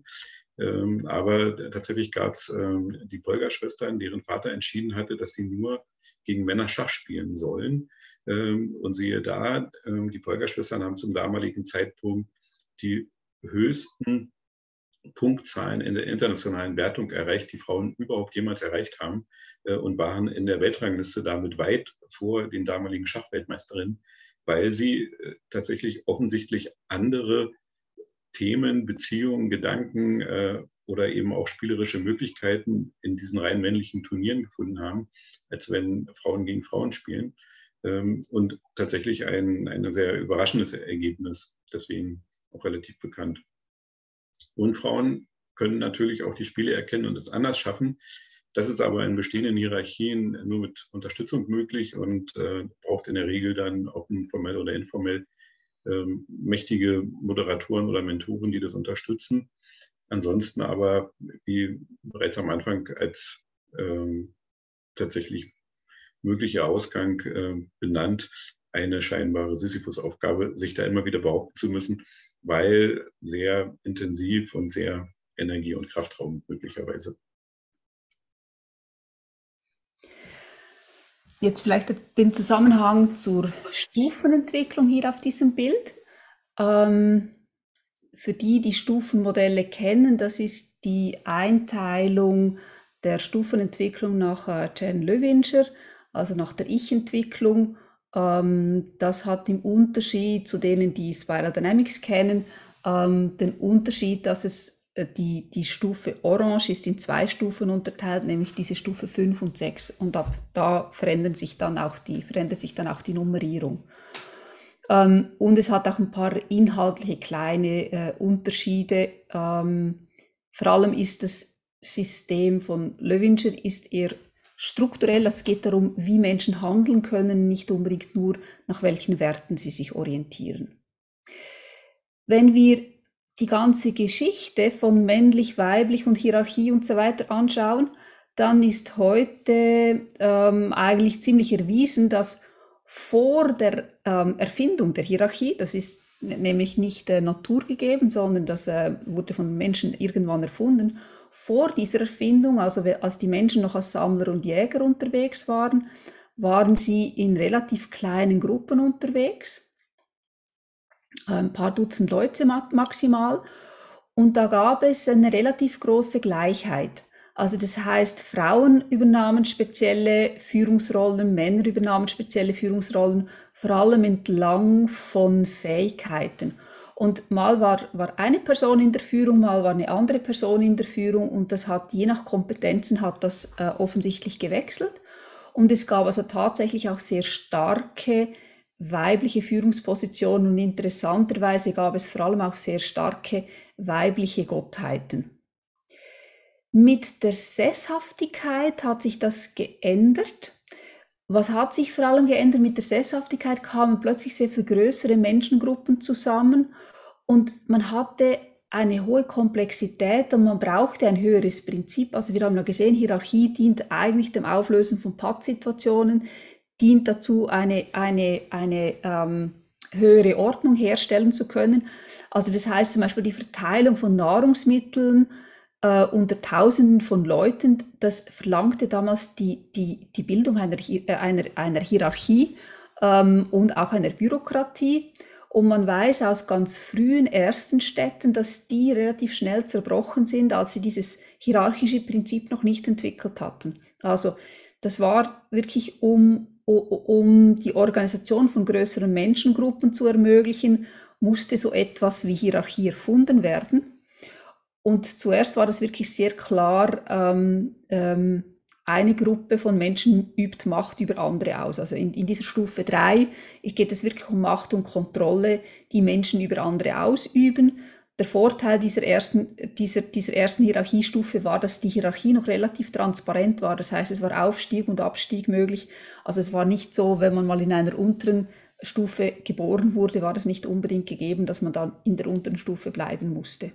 aber tatsächlich gab es die Polga-Schwestern, deren Vater entschieden hatte, dass sie nur gegen Männer Schach spielen sollen. Und siehe da, die Polka-Schwestern haben zum damaligen Zeitpunkt die höchsten Punktzahlen in der internationalen Wertung erreicht, die Frauen überhaupt jemals erreicht haben, und waren in der Weltrangliste damit weit vor den damaligen Schachweltmeisterinnen, weil sie tatsächlich offensichtlich andere Themen, Beziehungen, Gedanken oder eben auch spielerische Möglichkeiten in diesen rein männlichen Turnieren gefunden haben, als wenn Frauen gegen Frauen spielen. Und tatsächlich ein sehr überraschendes Ergebnis, deswegen auch relativ bekannt. Und Frauen können natürlich auch die Spiele erkennen und es anders schaffen. Das ist aber in bestehenden Hierarchien nur mit Unterstützung möglich und braucht in der Regel dann, ob formell oder informell, mächtige Moderatoren oder Mentoren, die das unterstützen. Ansonsten aber, wie bereits am Anfang als tatsächlich möglicher Ausgang benannt, eine scheinbare Sisyphus-Aufgabe, sich da immer wieder behaupten zu müssen, weil sehr intensiv und sehr energie- und kraftraubend möglicherweise. Jetzt vielleicht den Zusammenhang zur Stufenentwicklung hier auf diesem Bild. Für die, die Stufenmodelle kennen, das ist die Einteilung der Stufenentwicklung nach Jan Löwinger, also nach der Ich-Entwicklung. Das hat im Unterschied zu denen, die Spiral Dynamics kennen, den Unterschied, dass es die Stufe Orange ist in 2 Stufen unterteilt, nämlich diese Stufe 5 und 6. Und ab da verändert sich dann auch die Nummerierung. Und es hat auch ein paar inhaltliche kleine Unterschiede. Vor allem ist das System von Löwinger ist eher strukturell. Es geht darum, wie Menschen handeln können, nicht unbedingt nur nach welchen Werten sie sich orientieren. Wenn wir die ganze Geschichte von männlich, weiblich und Hierarchie und so weiter anschauen, dann ist heute eigentlich ziemlich erwiesen, dass vor der Erfindung der Hierarchie, das ist nämlich nicht naturgegeben, sondern das wurde von Menschen irgendwann erfunden, vor dieser Erfindung, also als die Menschen noch als Sammler und Jäger unterwegs waren, waren sie in relativ kleinen Gruppen unterwegs. Ein paar Dutzend Leute maximal, und da gab es eine relativ große Gleichheit. Also das heißt, Frauen übernahmen spezielle Führungsrollen, Männer übernahmen spezielle Führungsrollen, vor allem entlang von Fähigkeiten. Und mal war eine Person in der Führung, mal war eine andere Person in der Führung, und das hat je nach Kompetenzen hat das offensichtlich gewechselt. Und es gab also tatsächlich auch sehr starke weibliche Führungspositionen, und interessanterweise gab es vor allem auch sehr starke weibliche Gottheiten. Mit der Sesshaftigkeit hat sich das geändert. Was hat sich vor allem geändert? Mit der Sesshaftigkeit kamen plötzlich sehr viel größere Menschengruppen zusammen, und man hatte eine hohe Komplexität und man brauchte ein höheres Prinzip. Also wir haben ja gesehen, Hierarchie dient eigentlich dem Auflösen von Pattsituationen, dient dazu, eine höhere Ordnung herstellen zu können. Also das heißt zum Beispiel die Verteilung von Nahrungsmitteln unter Tausenden von Leuten, das verlangte damals die Bildung einer Hierarchie und auch einer Bürokratie. Und man weiß aus ganz frühen ersten Städten, dass die relativ schnell zerbrochen sind, als sie dieses hierarchische Prinzip noch nicht entwickelt hatten. Also das war wirklich, um die Organisation von größeren Menschengruppen zu ermöglichen, musste so etwas wie Hierarchie erfunden werden. Und zuerst war das wirklich sehr klar, eine Gruppe von Menschen übt Macht über andere aus. Also in dieser Stufe 3 geht es wirklich um Macht und Kontrolle, die Menschen über andere ausüben. Der Vorteil dieser ersten Hierarchiestufe war, dass die Hierarchie noch relativ transparent war. Das heißt, es war Aufstieg und Abstieg möglich. Also es war nicht so, wenn man mal in einer unteren Stufe geboren wurde, war das nicht unbedingt gegeben, dass man dann in der unteren Stufe bleiben musste.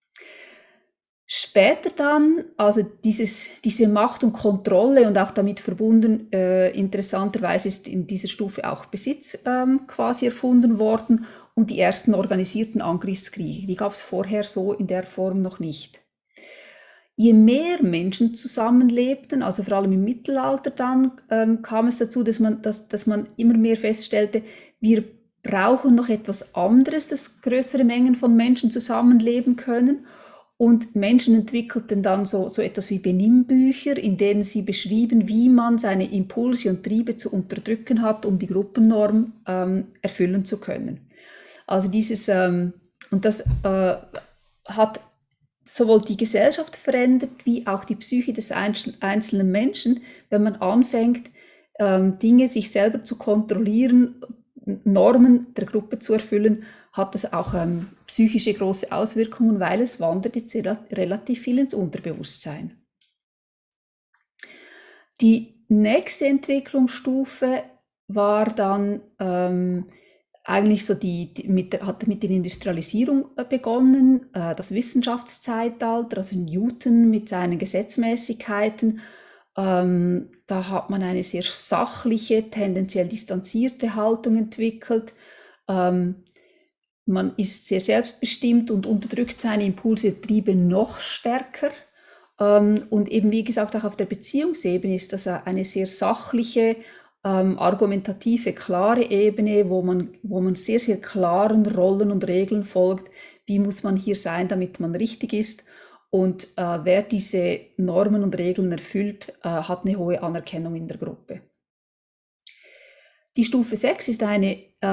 Später dann, also diese Macht und Kontrolle und auch damit verbunden, interessanterweise ist in dieser Stufe auch Besitz quasi erfunden worden, und die ersten organisierten Angriffskriege, die gab es vorher so in der Form noch nicht. je mehr Menschen zusammenlebten, also vor allem im Mittelalter dann, kam es dazu, dass man immer mehr feststellte, wir brauchen noch etwas anderes, dass größere Mengen von Menschen zusammenleben können. Und Menschen entwickelten dann so etwas wie Benimmbücher, in denen sie beschrieben, wie man seine Impulse und Triebe zu unterdrücken hat, um die Gruppennorm erfüllen zu können. Also und das hat sowohl die Gesellschaft verändert, wie auch die Psyche des einzelnen Menschen, wenn man anfängt, Dinge sich selber zu kontrollieren, Normen der Gruppe zu erfüllen, hat das auch psychische große Auswirkungen, weil es wandert jetzt relativ viel ins Unterbewusstsein. Die nächste Entwicklungsstufe war dann eigentlich so hat mit der Industrialisierung begonnen, das Wissenschaftszeitalter, also Newton mit seinen Gesetzmäßigkeiten. Da hat man eine sehr sachliche, tendenziell distanzierte Haltung entwickelt. Man ist sehr selbstbestimmt und unterdrückt seine Impulse und Triebe noch stärker. Und eben, wie gesagt, auch auf der Beziehungsebene ist das eine sehr sachliche, argumentative, klare Ebene, wo man sehr, sehr klaren Rollen und Regeln folgt. Wie muss man hier sein, damit man richtig ist? Und wer diese Normen und Regeln erfüllt, hat eine hohe Anerkennung in der Gruppe. Die Stufe 6 ist eine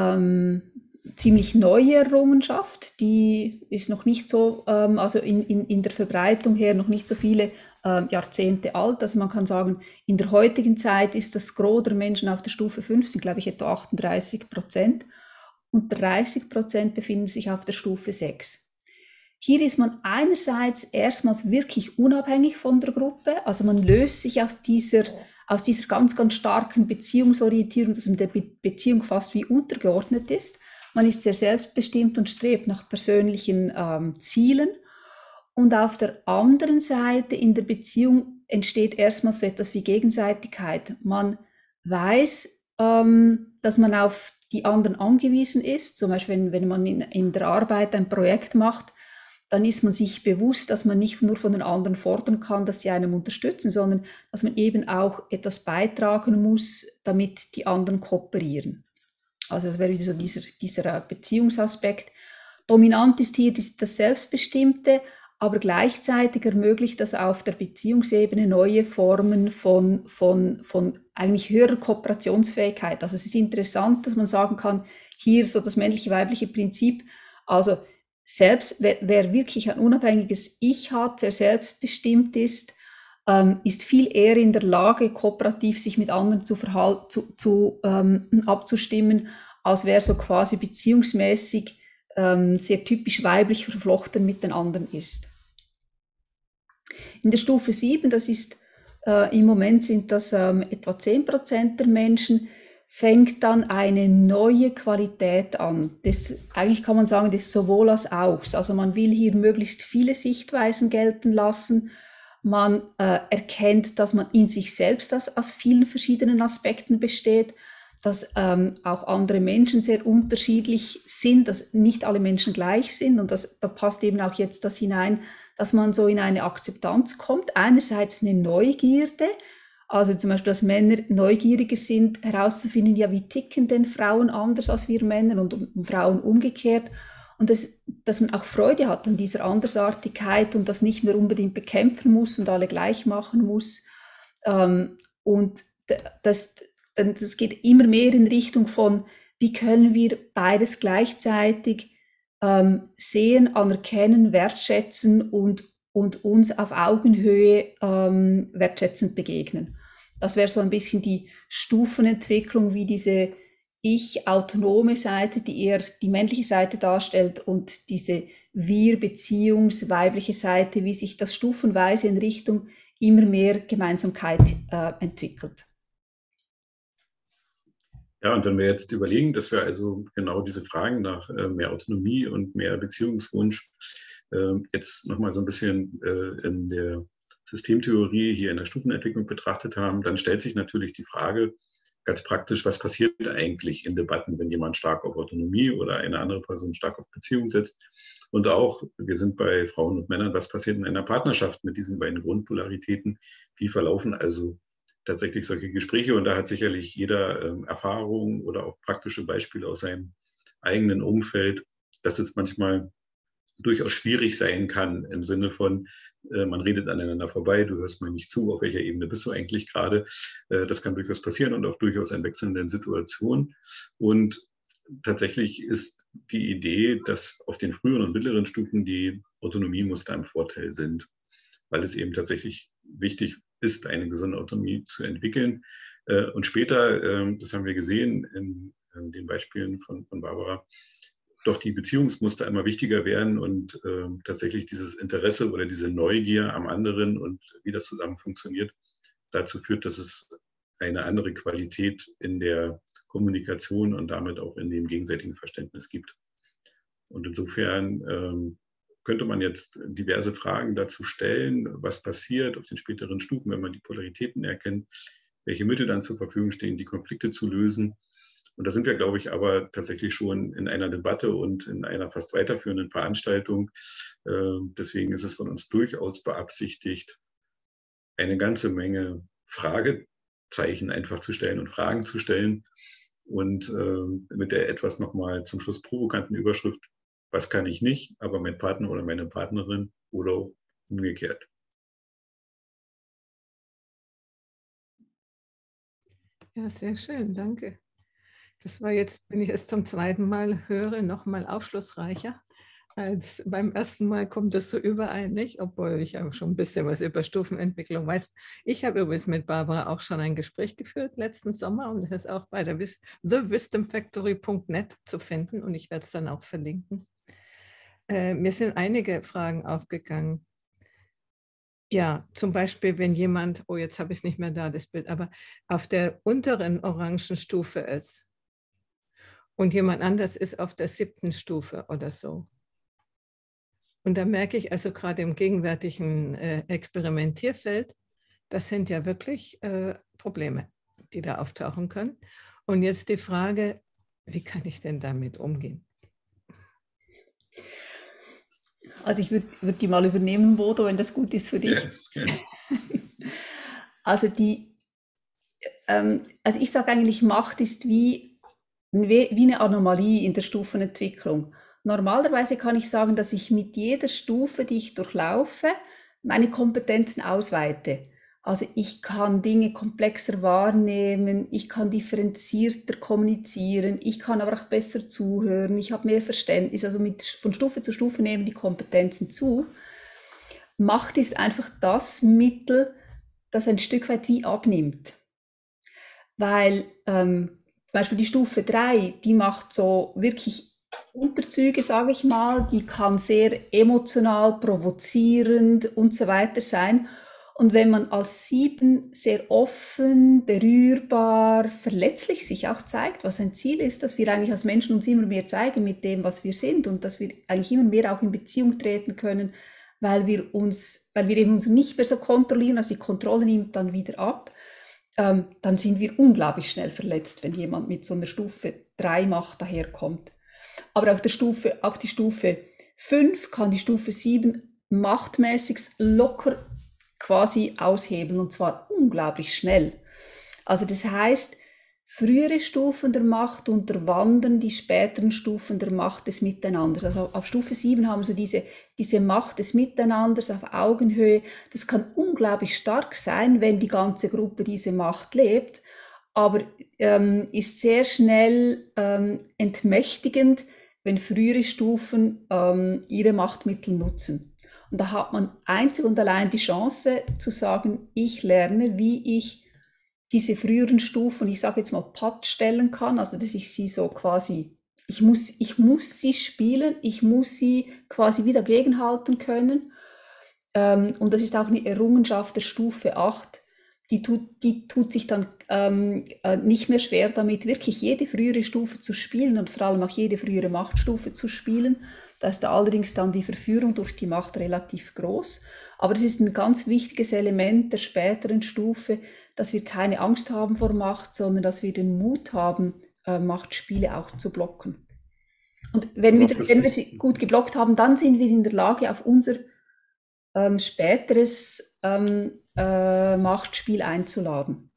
ziemlich neue Errungenschaft, die ist noch nicht so, also in der Verbreitung her noch nicht so viele Jahrzehnte alt. Also man kann sagen, in der heutigen Zeit ist das Gros der Menschen auf der Stufe 5, sind glaube ich etwa 38%, und 30% befinden sich auf der Stufe 6. Hier ist man einerseits erstmals wirklich unabhängig von der Gruppe, also man löst sich aus dieser ganz, ganz starken Beziehungsorientierung, dass man der Beziehung fast wie untergeordnet ist. Man ist sehr selbstbestimmt und strebt nach persönlichen Zielen. Und auf der anderen Seite in der Beziehung entsteht erstmal so etwas wie Gegenseitigkeit. Man weiß, dass man auf die anderen angewiesen ist. Zum Beispiel, wenn man in der Arbeit ein Projekt macht, dann ist man sich bewusst, dass man nicht nur von den anderen fordern kann, dass sie einem unterstützen, sondern dass man eben auch etwas beitragen muss, damit die anderen kooperieren. Also das wäre wieder so dieser Beziehungsaspekt. Dominant ist hier das Selbstbestimmte, aber gleichzeitig ermöglicht das auf der Beziehungsebene neue Formen von eigentlich höherer Kooperationsfähigkeit. Also es ist interessant, dass man sagen kann, hier so das männliche-weibliche Prinzip, also selbst wer wirklich ein unabhängiges Ich hat, der selbstbestimmt ist viel eher in der Lage, kooperativ sich mit anderen abzustimmen, als wer so quasi beziehungsmäßig sehr typisch weiblich verflochten mit den anderen ist. In der Stufe 7, das ist im Moment sind das etwa 10% der Menschen, fängt dann eine neue Qualität an. Eigentlich kann man sagen, das ist sowohl als auch. Also man will hier möglichst viele Sichtweisen gelten lassen. Man erkennt, dass man in sich selbst aus vielen verschiedenen Aspekten besteht, dass auch andere Menschen sehr unterschiedlich sind, dass nicht alle Menschen gleich sind. Und da passt eben auch jetzt das hinein, dass man so in eine Akzeptanz kommt. Einerseits eine Neugierde, also zum Beispiel, dass Männer neugieriger sind, herauszufinden, ja, wie ticken denn Frauen anders als wir Männer und Frauen umgekehrt. Und dass man auch Freude hat an dieser Andersartigkeit und das nicht mehr unbedingt bekämpfen muss und alle gleich machen muss. Und das geht immer mehr in Richtung von, wie können wir beides gleichzeitig sehen, anerkennen, wertschätzen und uns auf Augenhöhe wertschätzend begegnen. Das wäre so ein bisschen die Stufenentwicklung, wie diese ich-autonome Seite, die eher die männliche Seite darstellt, und diese wir-beziehungs-weibliche Seite, wie sich das stufenweise in Richtung immer mehr Gemeinsamkeit entwickelt. Ja, und wenn wir jetzt überlegen, dass wir also genau diese Fragen nach mehr Autonomie und mehr Beziehungswunsch jetzt nochmal so ein bisschen in der Systemtheorie hier in der Stufenentwicklung betrachtet haben, dann stellt sich natürlich die Frage, ganz praktisch, was passiert eigentlich in Debatten, wenn jemand stark auf Autonomie oder eine andere Person stark auf Beziehung setzt. Und auch, wir sind bei Frauen und Männern, was passiert in einer Partnerschaft mit diesen beiden Grundpolaritäten? Wie verlaufen also tatsächlich solche Gespräche? Und da hat sicherlich jeder Erfahrungen oder auch praktische Beispiele aus seinem eigenen Umfeld, dass es manchmal durchaus schwierig sein kann im Sinne von, man redet aneinander vorbei, du hörst mir nicht zu, auf welcher Ebene bist du eigentlich gerade. Das kann durchaus passieren und auch durchaus in wechselnden Situationen. Und tatsächlich ist die Idee, dass auf den früheren und mittleren Stufen die Autonomiemuster im Vorteil sind, weil es eben tatsächlich wichtig ist, eine gesunde Autonomie zu entwickeln. Und später, das haben wir gesehen in den Beispielen von Barbara, doch die Beziehungsmuster immer wichtiger werden und tatsächlich dieses Interesse oder diese Neugier am anderen und wie das zusammen funktioniert, dazu führt, dass es eine andere Qualität in der Kommunikation und damit auch in dem gegenseitigen Verständnis gibt. Und insofern könnte man jetzt diverse Fragen dazu stellen, was passiert auf den späteren Stufen, wenn man die Polaritäten erkennt, welche Mittel dann zur Verfügung stehen, die Konflikte zu lösen. Und da sind wir, glaube ich, aber tatsächlich schon in einer Debatte und in einer fast weiterführenden Veranstaltung. Deswegen ist es von uns durchaus beabsichtigt, eine ganze Menge Fragezeichen einfach zu stellen und Fragen zu stellen. Und mit der etwas nochmal zum Schluss provokanten Überschrift, was kann ich nicht, aber mein Partner oder meine Partnerin oder auch umgekehrt. Ja, sehr schön, danke. Das war jetzt, wenn ich es zum zweiten Mal höre, noch mal aufschlussreicher als beim ersten Mal. Kommt das so überein, nicht? Obwohl ich auch schon ein bisschen was über Stufenentwicklung weiß. Ich habe übrigens mit Barbara auch schon ein Gespräch geführt letzten Sommer und das ist auch bei der thewisdomfactory.net zu finden und ich werde es dann auch verlinken. Mir sind einige Fragen aufgegangen. Ja, zum Beispiel, wenn jemand, oh, jetzt habe ich es nicht mehr da, das Bild, aber auf der unteren orangen Stufe ist und jemand anders ist auf der 7. Stufe oder so. Und da merke ich also gerade im gegenwärtigen Experimentierfeld, das sind ja wirklich Probleme, die da auftauchen können. Und jetzt die Frage, wie kann ich denn damit umgehen? Also ich würd die mal übernehmen, Bodo, wenn das gut ist für dich. Ja. Also also ich sage eigentlich, Macht ist wie eine Anomalie in der Stufenentwicklung. Normalerweise kann ich sagen, dass ich mit jeder Stufe, die ich durchlaufe, meine Kompetenzen ausweite. Also ich kann Dinge komplexer wahrnehmen, ich kann differenzierter kommunizieren, ich kann aber auch besser zuhören, ich habe mehr Verständnis. Also von Stufe zu Stufe nehmen die Kompetenzen zu. Macht ist einfach das Mittel, das ein Stück weit wie abnimmt. Weil zum Beispiel die Stufe 3, die macht so wirklich Unterzüge, sage ich mal, die kann sehr emotional, provozierend und so weiter sein. Und wenn man als 7 sehr offen, berührbar, verletzlich sich auch zeigt, was ein Ziel ist, dass wir eigentlich als Menschen uns immer mehr zeigen mit dem, was wir sind und dass wir eigentlich immer mehr auch in Beziehung treten können, weil wir eben uns nicht mehr so kontrollieren, also die Kontrolle nimmt dann wieder ab, dann sind wir unglaublich schnell verletzt, wenn jemand mit so einer Stufe 3 Macht daherkommt. Aber auch die Stufe 5 kann die Stufe 7 machtmäßig locker quasi aushebeln und zwar unglaublich schnell. Also das heißt, frühere Stufen der Macht unterwandern die späteren Stufen der Macht des Miteinanders. Also ab Stufe 7 haben wir so diese Macht des Miteinanders auf Augenhöhe. Das kann unglaublich stark sein, wenn die ganze Gruppe diese Macht lebt, aber ist sehr schnell entmächtigend, wenn frühere Stufen ihre Machtmittel nutzen. Und da hat man einzig und allein die Chance zu sagen, ich lerne, wie ich diese früheren Stufen, ich sage jetzt mal Patt stellen kann, also dass ich sie so quasi, ich muss sie spielen, ich muss sie quasi wieder gegenhalten können. Und das ist auch eine Errungenschaft der Stufe 8, die tut sich dann nicht mehr schwer damit, wirklich jede frühere Stufe zu spielen und vor allem auch jede frühere Machtstufe zu spielen. Da ist allerdings dann die Verführung durch die Macht relativ groß. Aber es ist ein ganz wichtiges Element der späteren Stufe, dass wir keine Angst haben vor Macht, sondern dass wir den Mut haben, Machtspiele auch zu blocken. Und wenn wir sie gut geblockt haben, dann sind wir in der Lage, auf unser späteres Machtspiel einzuladen.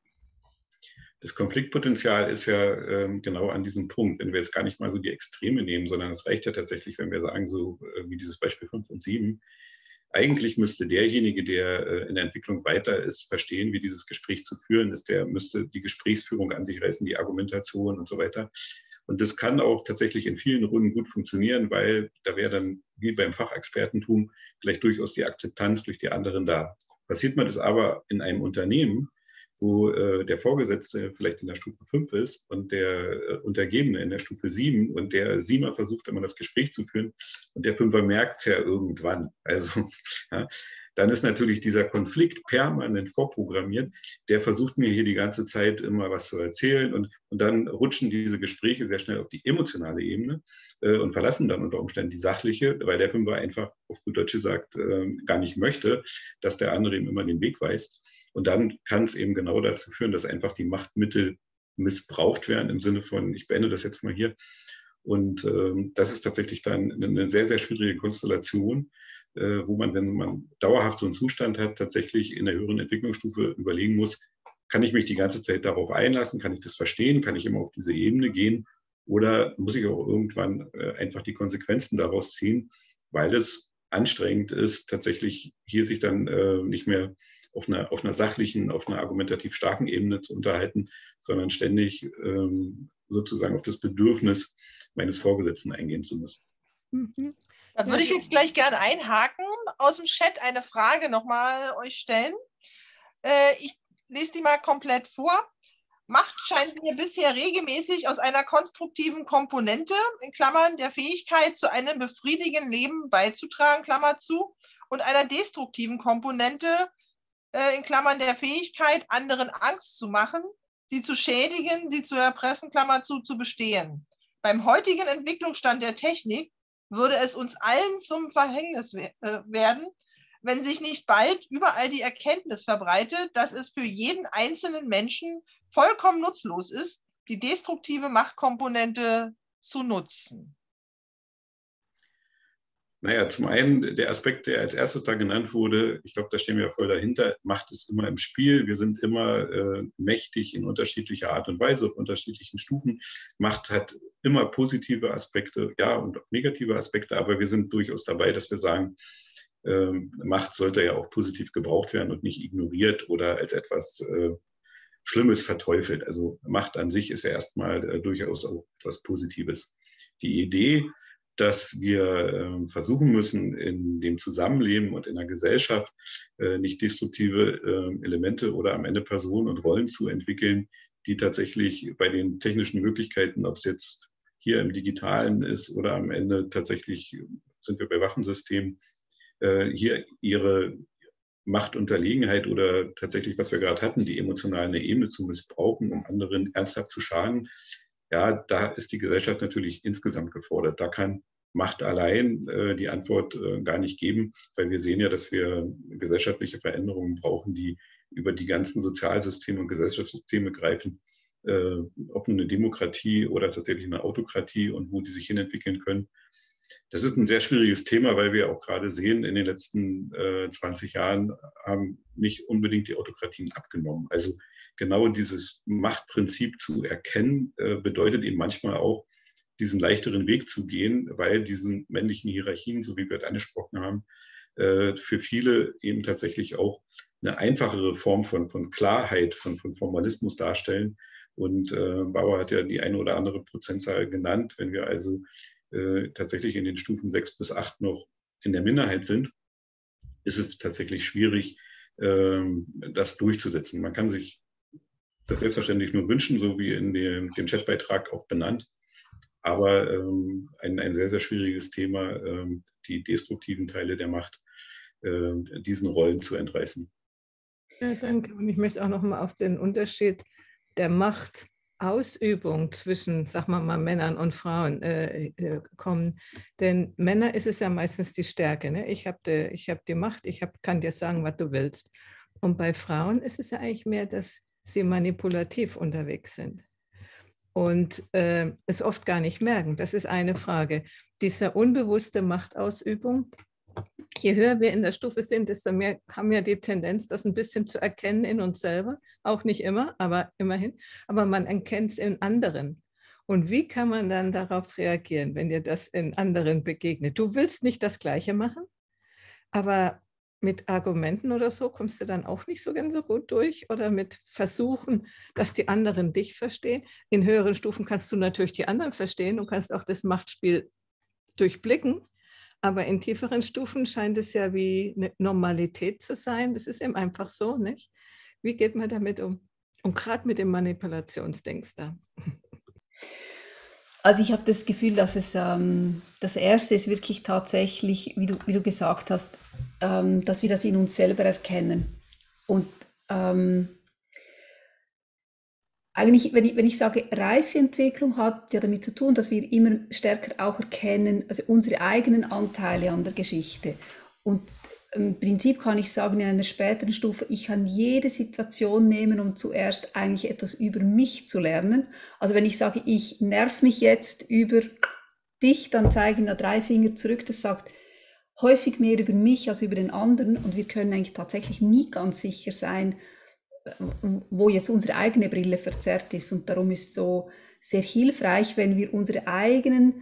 Das Konfliktpotenzial ist ja genau an diesem Punkt, wenn wir jetzt gar nicht mal so die Extreme nehmen, sondern es reicht ja tatsächlich, wenn wir sagen, so wie dieses Beispiel 5 und 7, eigentlich müsste derjenige, der in der Entwicklung weiter ist, verstehen, wie dieses Gespräch zu führen ist. Der müsste die Gesprächsführung an sich reißen, die Argumentation und so weiter. Und das kann auch tatsächlich in vielen Runden gut funktionieren, weil da wäre dann, wie beim Fachexpertentum, vielleicht durchaus die Akzeptanz durch die anderen da. Passiert man das aber in einem Unternehmen, wo der Vorgesetzte vielleicht in der Stufe 5 ist und der Untergebene in der Stufe 7 und der 7er versucht immer das Gespräch zu führen und der 5er merkt es ja irgendwann. Also ja, dann ist natürlich dieser Konflikt permanent vorprogrammiert. Der versucht mir hier die ganze Zeit immer was zu erzählen und dann rutschen diese Gespräche sehr schnell auf die emotionale Ebene und verlassen dann unter Umständen die sachliche, weil der 5er einfach auf gut Deutsch gesagt gar nicht möchte, dass der andere ihm immer den Weg weist. Und dann kann es eben genau dazu führen, dass einfach die Machtmittel missbraucht werden im Sinne von, ich beende das jetzt mal hier. Und das ist tatsächlich dann eine sehr, sehr schwierige Konstellation, wo man, wenn man dauerhaft so einen Zustand hat, tatsächlich in der höheren Entwicklungsstufe überlegen muss, kann ich mich die ganze Zeit darauf einlassen, kann ich das verstehen, kann ich immer auf diese Ebene gehen oder muss ich auch irgendwann einfach die Konsequenzen daraus ziehen, weil es anstrengend ist, tatsächlich hier sich dann nicht mehr auf einer sachlichen, auf einer argumentativ starken Ebene zu unterhalten, sondern ständig sozusagen auf das Bedürfnis meines Vorgesetzten eingehen zu müssen. Mhm. Da würde ich jetzt gleich gerne einhaken, aus dem Chat eine Frage nochmal euch stellen. Ich lese die mal komplett vor. Macht scheint mir bisher regelmäßig aus einer konstruktiven Komponente, in Klammern der Fähigkeit zu einem befriedigenden Leben beizutragen, Klammer zu, und einer destruktiven Komponente, in Klammern der Fähigkeit, anderen Angst zu machen, sie zu schädigen, sie zu erpressen, Klammer zu bestehen. Beim heutigen Entwicklungsstand der Technik würde es uns allen zum Verhängnis werden, wenn sich nicht bald überall die Erkenntnis verbreitet, dass es für jeden einzelnen Menschen vollkommen nutzlos ist, die destruktive Machtkomponente zu nutzen. Naja, zum einen der Aspekt, der als erstes da genannt wurde, ich glaube, da stehen wir ja voll dahinter, Macht ist immer im Spiel. Wir sind immer mächtig in unterschiedlicher Art und Weise, auf unterschiedlichen Stufen. Macht hat immer positive Aspekte, ja, und auch negative Aspekte, aber wir sind durchaus dabei, dass wir sagen, Macht sollte ja auch positiv gebraucht werden und nicht ignoriert oder als etwas Schlimmes verteufelt. Also Macht an sich ist ja erstmal durchaus auch etwas Positives. Die Idee, dass wir versuchen müssen, in dem Zusammenleben und in der Gesellschaft nicht destruktive Elemente oder am Ende Personen und Rollen zu entwickeln, die tatsächlich bei den technischen Möglichkeiten, ob es jetzt hier im Digitalen ist oder am Ende tatsächlich sind wir bei Waffensystemen, hier ihre Machtunterlegenheit oder tatsächlich, was wir gerade hatten, die emotionale Ebene zu missbrauchen, um anderen ernsthaft zu schaden. Ja, da ist die Gesellschaft natürlich insgesamt gefordert. Da kann Macht allein die Antwort gar nicht geben, weil wir sehen ja, dass wir gesellschaftliche Veränderungen brauchen, die über die ganzen Sozialsysteme und Gesellschaftssysteme greifen, ob eine Demokratie oder tatsächlich eine Autokratie und wo die sich hinentwickeln können. Das ist ein sehr schwieriges Thema, weil wir auch gerade sehen, in den letzten 20 Jahren haben nicht unbedingt die Autokratien abgenommen. Also genau dieses Machtprinzip zu erkennen, bedeutet eben manchmal auch, diesen leichteren Weg zu gehen, weil diesen männlichen Hierarchien, so wie wir es angesprochen haben, für viele eben tatsächlich auch eine einfachere Form von Klarheit, von Formalismus darstellen. Und Bauer hat ja die eine oder andere Prozentzahl genannt. Wenn wir also tatsächlich in den Stufen 6 bis 8 noch in der Minderheit sind, ist es tatsächlich schwierig, das durchzusetzen. Man kann sich das selbstverständlich nur wünschen, so wie in dem Chatbeitrag auch benannt. Aber ein sehr, sehr schwieriges Thema, die destruktiven Teile der Macht, diesen Rollen zu entreißen. Ja, danke. Und ich möchte auch noch mal auf den Unterschied der Machtausübung zwischen, sagen wir mal, Männern und Frauen kommen. Denn Männer ist es ja meistens die Stärke. Ne? Ich hab die Macht, kann dir sagen, was du willst. Und bei Frauen ist es ja eigentlich mehr, dass sie manipulativ unterwegs sind und es oft gar nicht merken. Das ist eine Frage. Diese unbewusste Machtausübung, je höher wir in der Stufe sind, desto mehr haben wir die Tendenz, das ein bisschen zu erkennen in uns selber. Auch nicht immer, aber immerhin. Aber man erkennt es in anderen. Und wie kann man dann darauf reagieren, wenn dir das in anderen begegnet? Du willst nicht das Gleiche machen, aber mit Argumenten oder so kommst du dann auch nicht so ganz so gut durch oder mit Versuchen, dass die anderen dich verstehen. In höheren Stufen kannst du natürlich die anderen verstehen und kannst auch das Machtspiel durchblicken. Aber in tieferen Stufen scheint es ja wie eine Normalität zu sein. Das ist eben einfach so, nicht? Wie geht man damit um? Und gerade mit dem Manipulationsdings da. Also ich habe das Gefühl, dass das Erste ist wirklich tatsächlich, wie du gesagt hast, dass wir das in uns selber erkennen. Und eigentlich, wenn ich sage, Reifeentwicklung hat ja damit zu tun, dass wir immer stärker auch erkennen, also unsere eigenen Anteile an der Geschichte. Und im Prinzip kann ich sagen, in einer späteren Stufe, ich kann jede Situation nehmen, um zuerst eigentlich etwas über mich zu lernen. Also wenn ich sage, ich nerv mich jetzt über dich, dann zeige ich da 3 Finger zurück. Das sagt häufig mehr über mich als über den anderen. Und wir können eigentlich tatsächlich nie ganz sicher sein, wo jetzt unsere eigene Brille verzerrt ist. Und darum ist es so sehr hilfreich, wenn wir unsere eigenen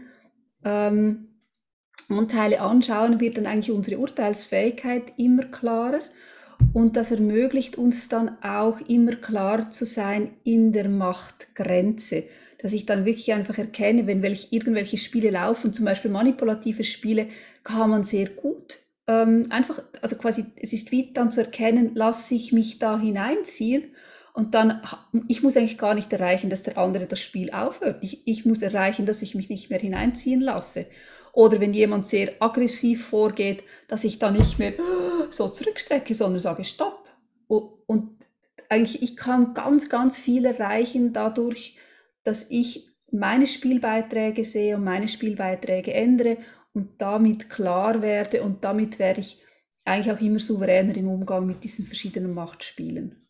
Anteile anschauen, wird dann eigentlich unsere Urteilsfähigkeit immer klarer und das ermöglicht uns dann auch immer klar zu sein in der Machtgrenze, dass ich dann wirklich einfach erkenne, wenn irgendwelche Spiele laufen, zum Beispiel manipulative Spiele, kann man sehr gut einfach, also quasi, es ist wie dann zu erkennen, lasse ich mich da hineinziehen und dann, ich muss eigentlich gar nicht erreichen, dass der andere das Spiel aufhört. Ich muss erreichen, dass ich mich nicht mehr hineinziehen lasse. Oder wenn jemand sehr aggressiv vorgeht, dass ich da nicht mehr so zurückstrecke, sondern sage Stopp. Und eigentlich, ich kann ganz, ganz viel erreichen dadurch, dass ich meine Spielbeiträge sehe und meine Spielbeiträge ändere und damit klar werde und damit werde ich eigentlich auch immer souveräner im Umgang mit diesen verschiedenen Machtspielen.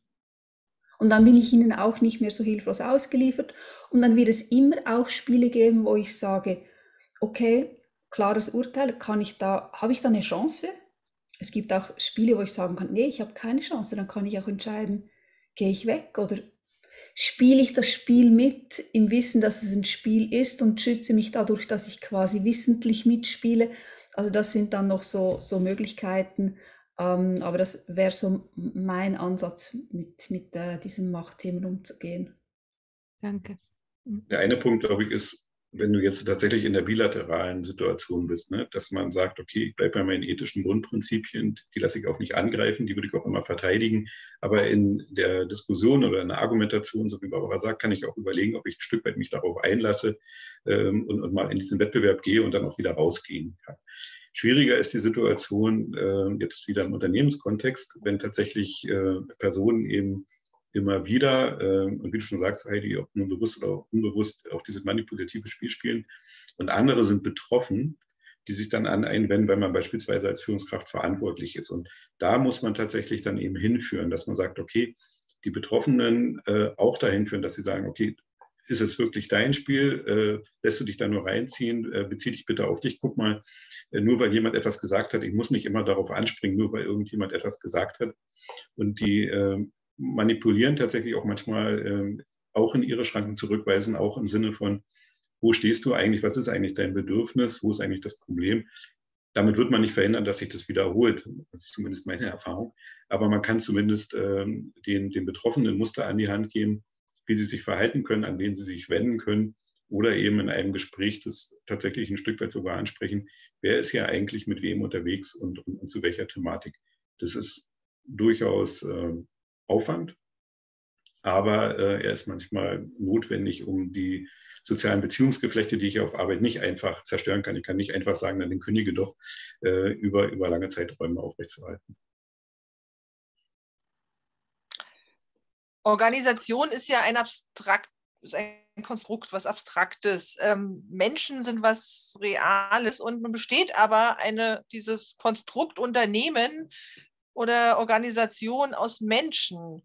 Und dann bin ich ihnen auch nicht mehr so hilflos ausgeliefert und dann wird es immer auch Spiele geben, wo ich sage, okay, klares Urteil, habe ich da eine Chance? Es gibt auch Spiele, wo ich sagen kann, nee, ich habe keine Chance, dann kann ich auch entscheiden, gehe ich weg oder spiele ich das Spiel mit im Wissen, dass es ein Spiel ist und schütze mich dadurch, dass ich quasi wissentlich mitspiele. Also das sind dann noch so Möglichkeiten, aber das wäre so mein Ansatz, mit diesen Machtthemen umzugehen. Danke. Der eine Punkt, glaube ich, ist, wenn du jetzt tatsächlich in der bilateralen Situation bist, ne, dass man sagt, okay, ich bleibe bei meinen ethischen Grundprinzipien, die lasse ich auch nicht angreifen, die würde ich auch immer verteidigen, aber in der Diskussion oder in der Argumentation, so wie Barbara sagt, kann ich auch überlegen, ob ich ein Stück weit mich darauf einlasse und mal in diesen Wettbewerb gehe und dann auch wieder rausgehen kann. Schwieriger ist die Situation jetzt wieder im Unternehmenskontext, wenn tatsächlich Personen eben immer wieder, und wie du schon sagst, Heidi, ob nur bewusst oder auch unbewusst auch dieses manipulative Spiel spielen. Und andere sind betroffen, die sich dann einwenden, wenn man beispielsweise als Führungskraft verantwortlich ist. Und da muss man tatsächlich dann eben hinführen, dass man sagt, okay, die Betroffenen auch dahin führen, dass sie sagen, okay, ist es wirklich dein Spiel? Lässt du dich da nur reinziehen? Bezieh dich bitte auf dich. Guck mal, nur weil jemand etwas gesagt hat, ich muss nicht immer darauf anspringen, nur weil irgendjemand etwas gesagt hat. Und die manipulieren tatsächlich auch manchmal auch in ihre Schranken zurückweisen, auch im Sinne von, wo stehst du eigentlich, was ist eigentlich dein Bedürfnis, wo ist eigentlich das Problem. Damit wird man nicht verhindern, dass sich das wiederholt. Das ist zumindest meine Erfahrung. Aber man kann zumindest den Betroffenen Muster an die Hand geben, wie sie sich verhalten können, an wen sie sich wenden können oder eben in einem Gespräch das tatsächlich ein Stück weit sogar ansprechen, wer ist ja eigentlich mit wem unterwegs und zu welcher Thematik. Das ist durchaus Aufwand, aber er ist manchmal notwendig, um die sozialen Beziehungsgeflechte, die ich auf Arbeit nicht einfach zerstören kann. Ich kann nicht einfach sagen, dann kündige doch, über lange Zeiträume aufrechtzuerhalten. Organisation ist ja ein Konstrukt, was Abstraktes. Menschen sind was Reales und nun besteht aber dieses Konstrukt Unternehmen oder Organisation aus Menschen.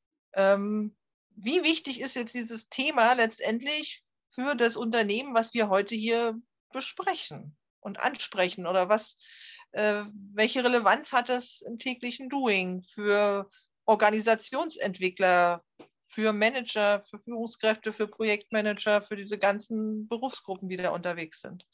Wie wichtig ist jetzt dieses Thema letztendlich für das Unternehmen, was wir heute hier besprechen und ansprechen? Oder welche Relevanz hat das im täglichen Doing für Organisationsentwickler, für Manager, für Führungskräfte, für Projektmanager, für diese ganzen Berufsgruppen, die da unterwegs sind?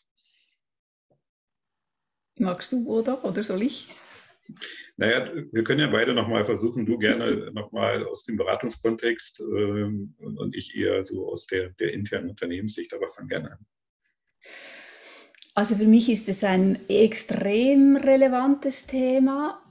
Magst du oder soll ich? Naja, wir können ja beide nochmal versuchen, du gerne nochmal aus dem Beratungskontext und ich eher so aus der internen Unternehmenssicht, aber fang gerne an. Also für mich ist es ein extrem relevantes Thema.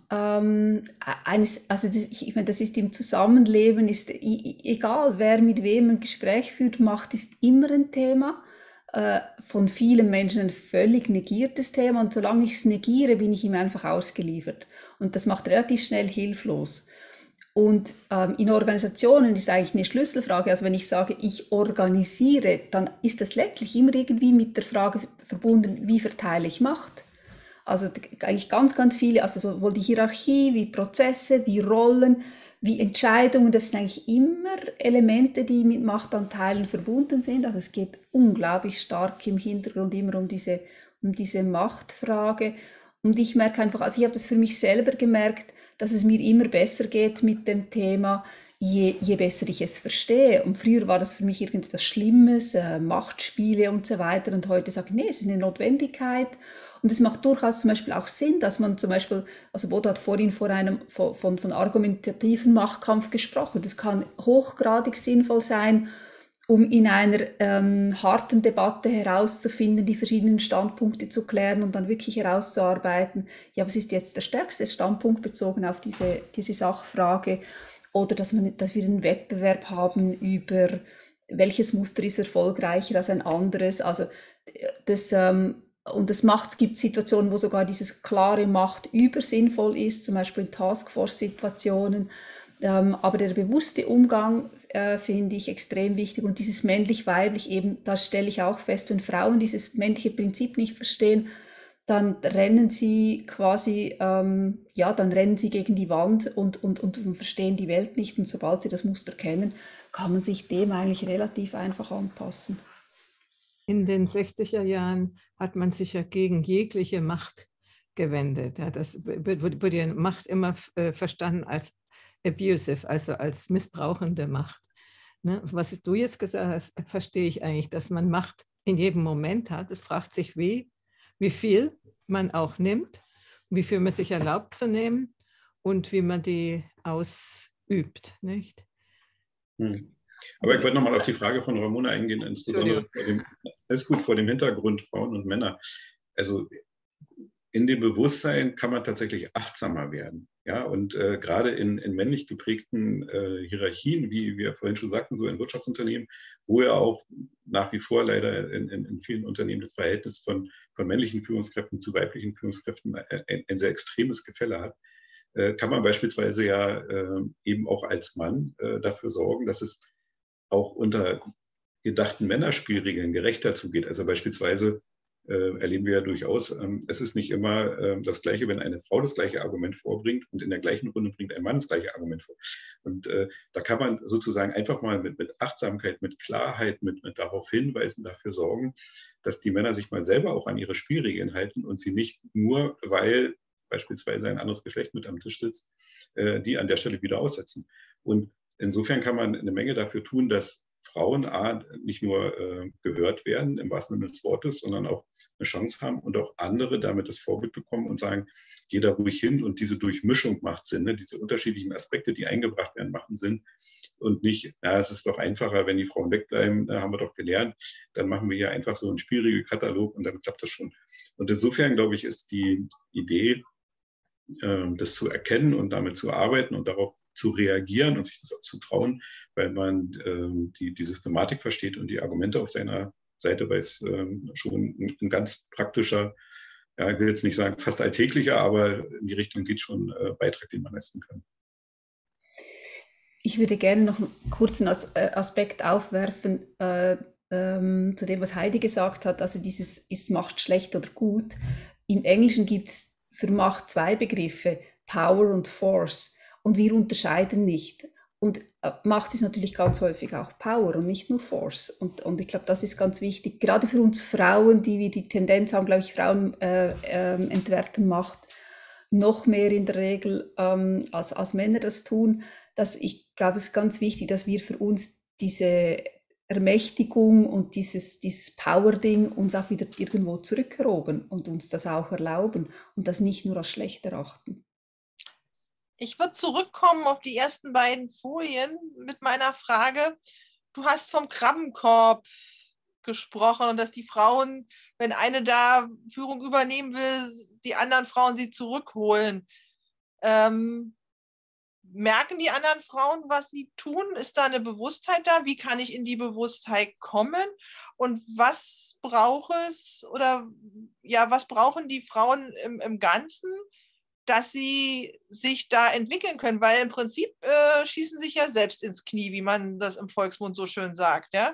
Ich meine, das ist im Zusammenleben, egal wer mit wem ein Gespräch führt, Macht ist immer ein Thema. Von vielen Menschen ein völlig negiertes Thema, und solange ich es negiere, bin ich ihm einfach ausgeliefert. Und das macht relativ schnell hilflos. Und in Organisationen ist eigentlich eine Schlüsselfrage. Also wenn ich sage, ich organisiere, dann ist das letztlich immer irgendwie mit der Frage verbunden, wie verteile ich Macht? Also eigentlich ganz, ganz viele, also sowohl die Hierarchie, wie Prozesse, wie Rollen, wie Entscheidungen, das sind eigentlich immer Elemente, die mit Machtanteilen verbunden sind. Also es geht unglaublich stark im Hintergrund immer um diese Machtfrage. Und ich merke einfach, also ich habe das für mich selber gemerkt, dass es mir immer besser geht mit dem Thema, je besser ich es verstehe. Und früher war das für mich irgendetwas Schlimmes, Machtspiele und so weiter. Und heute sage ich, nee, es ist eine Notwendigkeit. Und es macht durchaus zum Beispiel auch Sinn, dass man zum Beispiel, also Bodo hat vorhin von argumentativen Machtkampf gesprochen. Das kann hochgradig sinnvoll sein, um in einer harten Debatte herauszufinden, die verschiedenen Standpunkte zu klären und dann wirklich herauszuarbeiten, ja, was ist jetzt der stärkste Standpunkt bezogen auf diese Sachfrage, oder dass wir einen Wettbewerb haben über welches Muster ist erfolgreicher als ein anderes. Also es gibt Situationen, wo sogar dieses klare Macht übersinnvoll ist, zum Beispiel in Taskforce-Situationen. Aber der bewusste Umgang finde ich extrem wichtig, und dieses männlich-weiblich eben, da stelle ich auch fest, wenn Frauen dieses männliche Prinzip nicht verstehen, dann rennen sie quasi, dann rennen sie gegen die Wand und verstehen die Welt nicht, und sobald sie das Muster kennen, kann man sich dem eigentlich relativ einfach anpassen. In den 60er Jahren hat man sich ja gegen jegliche Macht gewendet. Ja, das wurde ja Macht immer verstanden als abusive, also als missbrauchende Macht. Ne? Was du jetzt gesagt hast, verstehe ich eigentlich, dass man Macht in jedem Moment hat. Es fragt sich, wie viel man auch nimmt, wie viel man sich erlaubt zu nehmen und wie man die ausübt. Nicht? Aber ich wollte nochmal auf die Frage von Ramona eingehen, insbesondere vor dem Hintergrund Frauen und Männer. Also in dem Bewusstsein kann man tatsächlich achtsamer werden. Ja? Und gerade in männlich geprägten Hierarchien, wie wir vorhin schon sagten, so in Wirtschaftsunternehmen, wo ja auch nach wie vor leider in vielen Unternehmen das Verhältnis von männlichen Führungskräften zu weiblichen Führungskräften ein sehr extremes Gefälle hat, kann man beispielsweise ja eben auch als Mann dafür sorgen, dass es auch unter gedachten Männerspielregeln gerechter zugeht. Also beispielsweise erleben wir ja durchaus, es ist nicht immer das Gleiche, wenn eine Frau das gleiche Argument vorbringt und in der gleichen Runde bringt ein Mann das gleiche Argument vor. Und da kann man sozusagen einfach mal mit Achtsamkeit, mit Klarheit, mit darauf hinweisen, dafür sorgen, dass die Männer sich mal selber auch an ihre Spielregeln halten und sie nicht nur, weil beispielsweise ein anderes Geschlecht mit am Tisch sitzt, die an der Stelle wieder aussetzen. Und insofern kann man eine Menge dafür tun, dass Frauen nicht nur gehört werden im wahrsten Sinne des Wortes, sondern auch eine Chance haben und auch andere damit das Vorbild bekommen und sagen, geh da ruhig hin, und diese Durchmischung macht Sinn, ne? Diese unterschiedlichen Aspekte, die eingebracht werden, machen Sinn, und nicht, es ist doch einfacher, wenn die Frauen wegbleiben, haben wir doch gelernt, dann machen wir hier einfach so einen Spielregelkatalog und dann klappt das schon. Und insofern, glaube ich, ist die Idee, das zu erkennen und damit zu arbeiten und darauf zu reagieren und sich das auch zu trauen, weil man die Systematik versteht und die Argumente auf seiner Seite, weil es schon ein ganz praktischer, ja, ich will jetzt nicht sagen fast alltäglicher, aber in die Richtung geht schon Beitrag, den man leisten kann. Ich würde gerne noch einen kurzen Aspekt aufwerfen zu dem, was Heidi gesagt hat. Also dieses, ist Macht schlecht oder gut? Im Englischen gibt es für Macht zwei Begriffe, Power und Force. Und wir unterscheiden nicht. Und Macht ist natürlich ganz häufig auch Power und nicht nur Force. Und ich glaube, das ist ganz wichtig, gerade für uns Frauen, die wir die Tendenz haben, glaube ich, Frauen entwerten Macht noch mehr in der Regel als Männer das tun. Dass ich glaube, es ist ganz wichtig, dass wir für uns diese Ermächtigung und dieses Power-Ding uns auch wieder irgendwo zurückerobern und uns das auch erlauben und das nicht nur als schlecht erachten. Ich würde zurückkommen auf die ersten beiden Folien mit meiner Frage. Du hast vom Krabbenkorb gesprochen und dass die Frauen, wenn eine da Führung übernehmen will, die anderen Frauen sie zurückholen. Merken die anderen Frauen, was sie tun? Ist da eine Bewusstheit da? Wie kann ich in die Bewusstheit kommen? Und was braucht es oder ja, was brauchen die Frauen im Ganzen, dass sie sich da entwickeln können? Weil im Prinzip schießen sich ja selbst ins Knie, wie man das im Volksmund so schön sagt. Ja?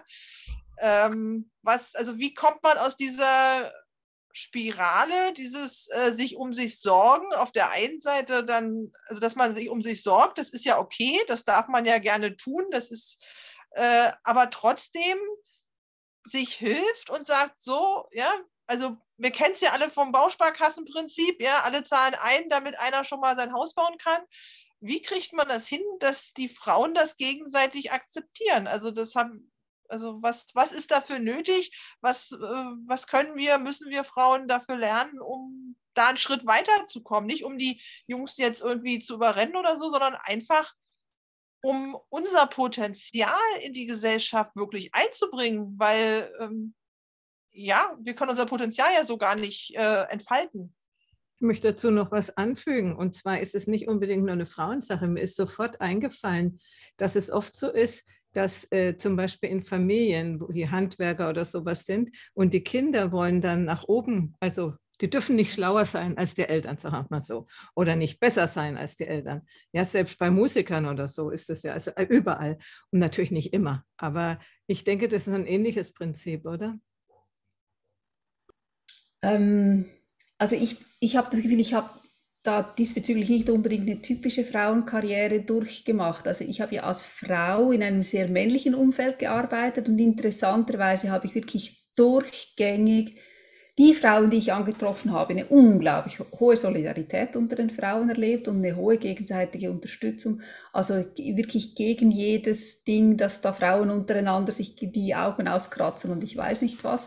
Also wie kommt man aus dieser Spirale, dieses sich um sich sorgen, auf der einen Seite dann, also dass man sich um sich sorgt, das ist ja okay, das darf man ja gerne tun, das ist, aber trotzdem sich hilft und sagt so, ja, also wir kennen es ja alle vom Bausparkassenprinzip, ja, alle zahlen ein, damit einer schon mal sein Haus bauen kann. Wie kriegt man das hin, dass die Frauen das gegenseitig akzeptieren? Also was ist dafür nötig? Was müssen wir Frauen dafür lernen, um da einen Schritt weiterzukommen? Nicht um die Jungs jetzt irgendwie zu überrennen oder so, sondern einfach, um unser Potenzial in die Gesellschaft wirklich einzubringen, weil ja, wir können unser Potenzial ja so gar nicht entfalten. Ich möchte dazu noch was anfügen. Und zwar ist es nicht unbedingt nur eine Frauensache. Mir ist sofort eingefallen, dass es oft so ist, dass zum Beispiel in Familien, wo die Handwerker oder sowas sind und die Kinder wollen dann nach oben, also die dürfen nicht schlauer sein als die Eltern, sagen wir mal so, oder nicht besser sein als die Eltern. Ja, selbst bei Musikern oder so ist es ja, also überall und natürlich nicht immer. Aber ich denke, das ist ein ähnliches Prinzip, oder? Also ich habe das Gefühl, ich habe da diesbezüglich nicht unbedingt eine typische Frauenkarriere durchgemacht. Also ich habe ja als Frau in einem sehr männlichen Umfeld gearbeitet und interessanterweise habe ich wirklich durchgängig die Frauen, die ich angetroffen habe, eine unglaublich hohe Solidarität unter den Frauen erlebt und eine hohe gegenseitige Unterstützung. Also wirklich gegen jedes Ding, dass da Frauen untereinander sich die Augen auskratzen und ich weiß nicht was.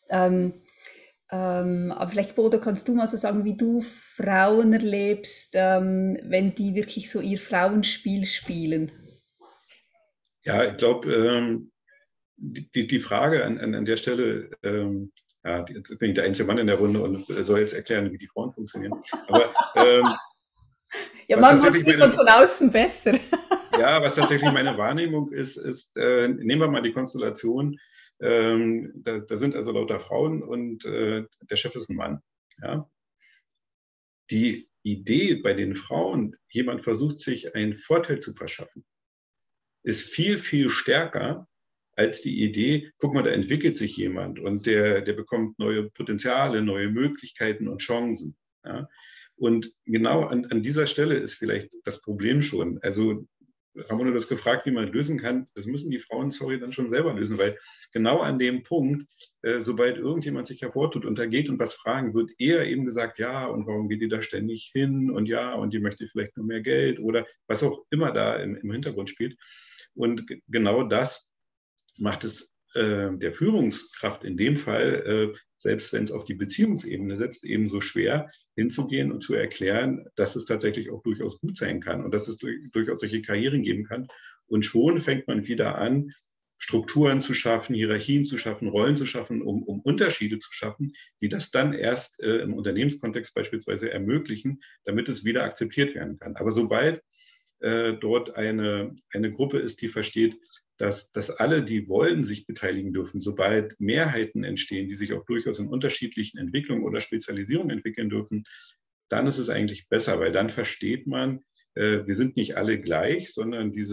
Aber vielleicht, Bodo, kannst du mal so sagen, wie du Frauen erlebst, wenn die wirklich so ihr Frauenspiel spielen? Ja, ich glaube, die Frage an der Stelle, ja, jetzt bin ich der einzige Mann in der Runde und soll jetzt erklären, wie die Frauen funktionieren. Aber ja, man macht von außen besser. Ja, was tatsächlich meine Wahrnehmung ist, nehmen wir mal die Konstellation, da sind also lauter Frauen und der Chef ist ein Mann. Ja? Die Idee bei den Frauen, jemand versucht sich einen Vorteil zu verschaffen, ist viel, viel stärker als die Idee, guck mal, da entwickelt sich jemand und der bekommt neue Potenziale, neue Möglichkeiten und Chancen. Ja? Und genau an dieser Stelle ist vielleicht das Problem schon. Also Ramona das gefragt, wie man lösen kann. Das müssen die Frauen, dann schon selber lösen, weil genau an dem Punkt, sobald irgendjemand sich hervortut und da geht und was fragen, wird eher eben gesagt, ja, und warum geht die da ständig hin und ja, und die möchte vielleicht nur mehr Geld oder was auch immer da im Hintergrund spielt. Und genau das macht es der Führungskraft in dem Fall, selbst wenn es auf die Beziehungsebene setzt, eben so schwer hinzugehen und zu erklären, dass es tatsächlich auch durchaus gut sein kann und dass es durchaus solche Karrieren geben kann. Und schon fängt man wieder an, Strukturen zu schaffen, Hierarchien zu schaffen, Rollen zu schaffen, um Unterschiede zu schaffen, die das dann erst im Unternehmenskontext beispielsweise ermöglichen, damit es wieder akzeptiert werden kann. Aber sobald dort eine Gruppe ist, die versteht, dass alle, die wollen, sich beteiligen dürfen, sobald Mehrheiten entstehen, die sich auch durchaus in unterschiedlichen Entwicklungen oder Spezialisierungen entwickeln dürfen, dann ist es eigentlich besser, weil dann versteht man, wir sind nicht alle gleich, sondern diese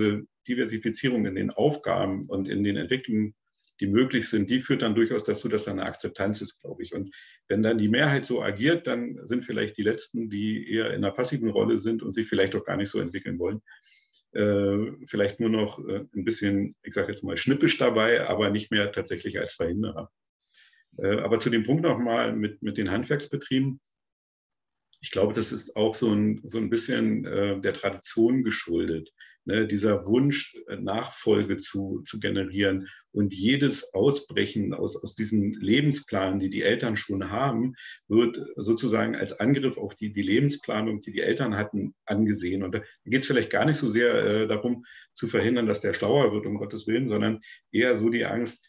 Diversifizierung in den Aufgaben und in den Entwicklungen, die möglich sind, die führt dann durchaus dazu, dass da eine Akzeptanz ist, glaube ich. Und wenn dann die Mehrheit so agiert, dann sind vielleicht die Letzten, die eher in einer passiven Rolle sind und sich vielleicht auch gar nicht so entwickeln wollen, vielleicht nur noch ein bisschen, ich sage jetzt mal, schnippisch dabei, aber nicht mehr tatsächlich als Verhinderer. Aber zu dem Punkt nochmal mit den Handwerksbetrieben. Ich glaube, das ist auch so ein bisschen der Tradition geschuldet. Ne, dieser Wunsch, Nachfolge zu generieren und jedes Ausbrechen aus diesem Lebensplan, die Eltern schon haben, wird sozusagen als Angriff auf die Lebensplanung, die Eltern hatten, angesehen. Und da geht es vielleicht gar nicht so sehr darum, zu verhindern, dass der schlauer wird, um Gottes Willen, sondern eher so die Angst,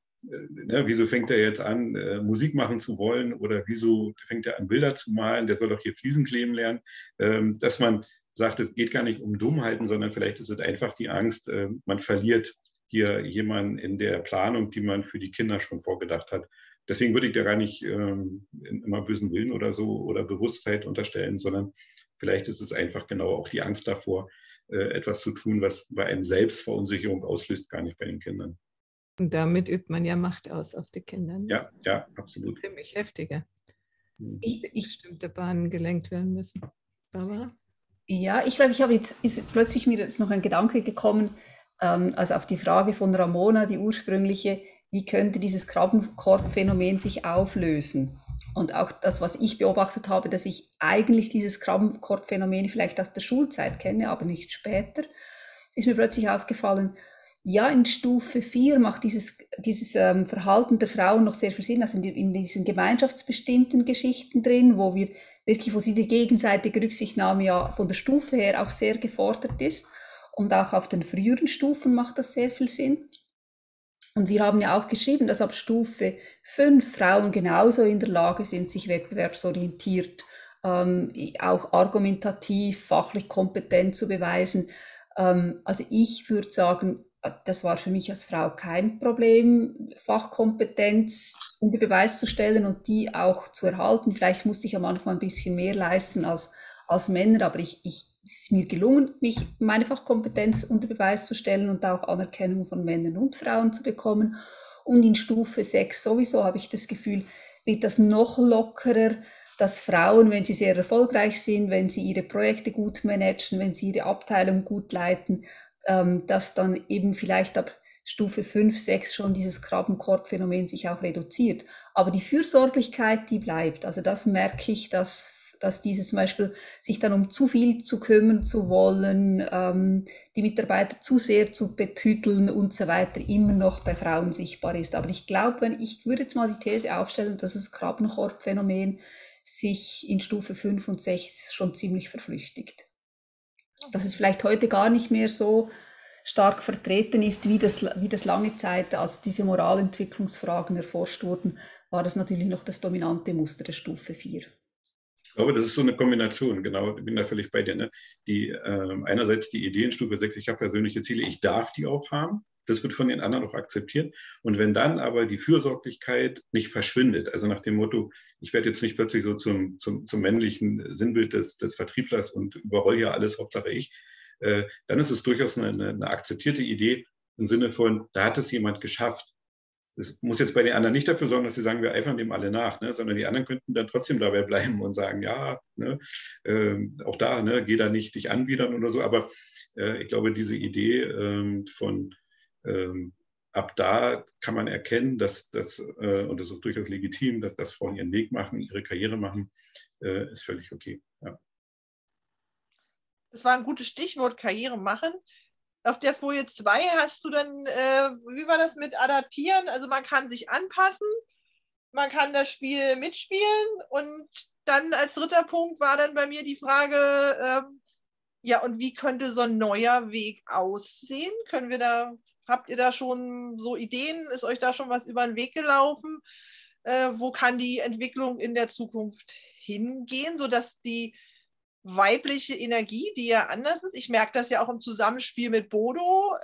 wieso fängt er jetzt an, Musik machen zu wollen oder wieso fängt er an, Bilder zu malen, der soll doch hier Fliesen kleben lernen, dass man sagt, es geht gar nicht um Dummheiten, sondern vielleicht ist es einfach die Angst, man verliert hier jemanden in der Planung, die man für die Kinder schon vorgedacht hat. Deswegen würde ich da gar nicht immer bösen Willen oder so oder Bewusstheit unterstellen, sondern vielleicht ist es einfach genau auch die Angst davor, etwas zu tun, was bei einem selbst Verunsicherung auslöst, gar nicht bei den Kindern. Und damit übt man ja Macht aus auf die Kinder. Ne? Ja, absolut. Ziemlich heftiger. Ich, Bestimmte Bahnen gelenkt werden müssen. Barbara? Ja, ich glaube, ist plötzlich mir jetzt noch ein Gedanke gekommen, also auf die Frage von Ramona, die ursprüngliche, wie könnte dieses Krabbenkorb-Phänomen sich auflösen? Und auch das, was ich beobachtet habe, dass ich eigentlich dieses Krabbenkorb-Phänomen vielleicht aus der Schulzeit kenne, aber nicht später, ist mir plötzlich aufgefallen, ja, in Stufe 4 macht dieses Verhalten der Frauen noch sehr viel Sinn, also in diesen gemeinschaftsbestimmten Geschichten drin, wo sie die gegenseitige Rücksichtnahme ja von der Stufe her auch sehr gefordert ist. Und auch auf den früheren Stufen macht das sehr viel Sinn. Und wir haben ja auch geschrieben, dass ab Stufe 5 Frauen genauso in der Lage sind, sich wettbewerbsorientiert, auch argumentativ, fachlich kompetent zu beweisen. Also ich würde sagen, das war für mich als Frau kein Problem, Fachkompetenz unter Beweis zu stellen und die auch zu erhalten. Vielleicht musste ich am Anfang ein bisschen mehr leisten als Männer, aber es ist mir gelungen, meine Fachkompetenz unter Beweis zu stellen und auch Anerkennung von Männern und Frauen zu bekommen. Und in Stufe 6 sowieso habe ich das Gefühl, wird das noch lockerer, dass Frauen, wenn sie sehr erfolgreich sind, wenn sie ihre Projekte gut managen, wenn sie ihre Abteilung gut leiten, dass dann eben vielleicht ab Stufe 5, 6 schon dieses Krabbenkorb-Phänomen sich auch reduziert. Aber die Fürsorglichkeit, die bleibt. Also das merke ich, dass dieses zum Beispiel sich dann um zu viel zu kümmern zu wollen, die Mitarbeiter zu sehr zu betüteln und so weiter, immer noch bei Frauen sichtbar ist. Aber ich glaube, ich würde jetzt mal die These aufstellen, dass das Krabbenkorb-Phänomen sich in Stufe 5 und 6 schon ziemlich verflüchtigt. Dass es vielleicht heute gar nicht mehr so stark vertreten ist, wie das lange Zeit, als diese Moralentwicklungsfragen erforscht wurden, war das natürlich noch das dominante Muster der Stufe 4. Ich glaube, das ist so eine Kombination, genau, ich bin da völlig bei dir. Ne? Einerseits die Idee in Stufe 6, ich habe persönliche Ziele, ich darf die auch haben. Das wird von den anderen auch akzeptiert. Und wenn dann aber die Fürsorglichkeit nicht verschwindet, also nach dem Motto, ich werde jetzt nicht plötzlich so zum männlichen Sinnbild des Vertrieblers und überroll hier alles, Hauptsache ich, dann ist es durchaus eine akzeptierte Idee im Sinne von, da hat es jemand geschafft. Das muss jetzt bei den anderen nicht dafür sorgen, dass sie sagen, wir eifern dem alle nach, ne? Sondern die anderen könnten dann trotzdem dabei bleiben und sagen, ja, ne, auch da, ne, geh da nicht dich anbiedern oder so. Aber ich glaube, diese Idee von ab da kann man erkennen, dass das, und das ist auch durchaus legitim, dass Frauen ihren Weg machen, ihre Karriere machen, ist völlig okay. Ja. Das war ein gutes Stichwort, Karriere machen. Auf der Folie 2 hast du dann, wie war das mit adaptieren? Also man kann sich anpassen, man kann das Spiel mitspielen und dann als dritter Punkt war dann bei mir die Frage, ja, und wie könnte so ein neuer Weg aussehen? Habt ihr da schon so Ideen? Ist euch da schon was über den Weg gelaufen? Wo kann die Entwicklung in der Zukunft hingehen, sodass die weibliche Energie, die ja anders ist. Ich merke das ja auch im Zusammenspiel mit Bodo,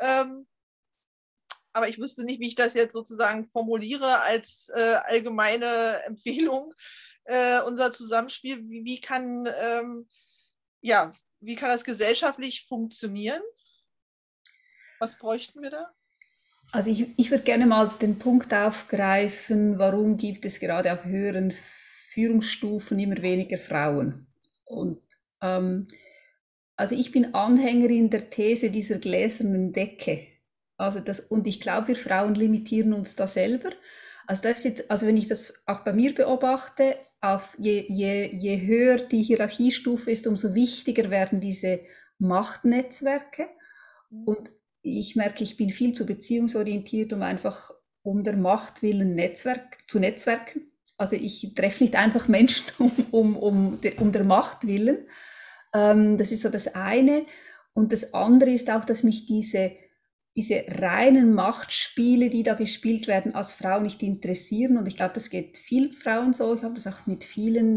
aber ich wüsste nicht, wie ich das jetzt sozusagen formuliere als allgemeine Empfehlung. Unser Zusammenspiel, wie kann das gesellschaftlich funktionieren? Was bräuchten wir da? Also ich würde gerne mal den Punkt aufgreifen, warum gibt es gerade auf höheren Führungsstufen immer weniger Frauen? Und also ich bin Anhängerin der These dieser gläsernen Decke. Und ich glaube, wir Frauen limitieren uns da selber. Also das ist jetzt, also wenn ich das auch bei mir beobachte, je höher die Hierarchiestufe ist, umso wichtiger werden diese Machtnetzwerke. Und ich merke, ich bin viel zu beziehungsorientiert, um einfach um der Macht willen zu netzwerken. Also ich treffe nicht einfach Menschen um der Macht willen. Das ist so das eine. Und das andere ist auch, dass mich diese reinen Machtspiele, die da gespielt werden, als Frau nicht interessieren. Und ich glaube, das geht vielen Frauen so. Ich habe das auch mit vielen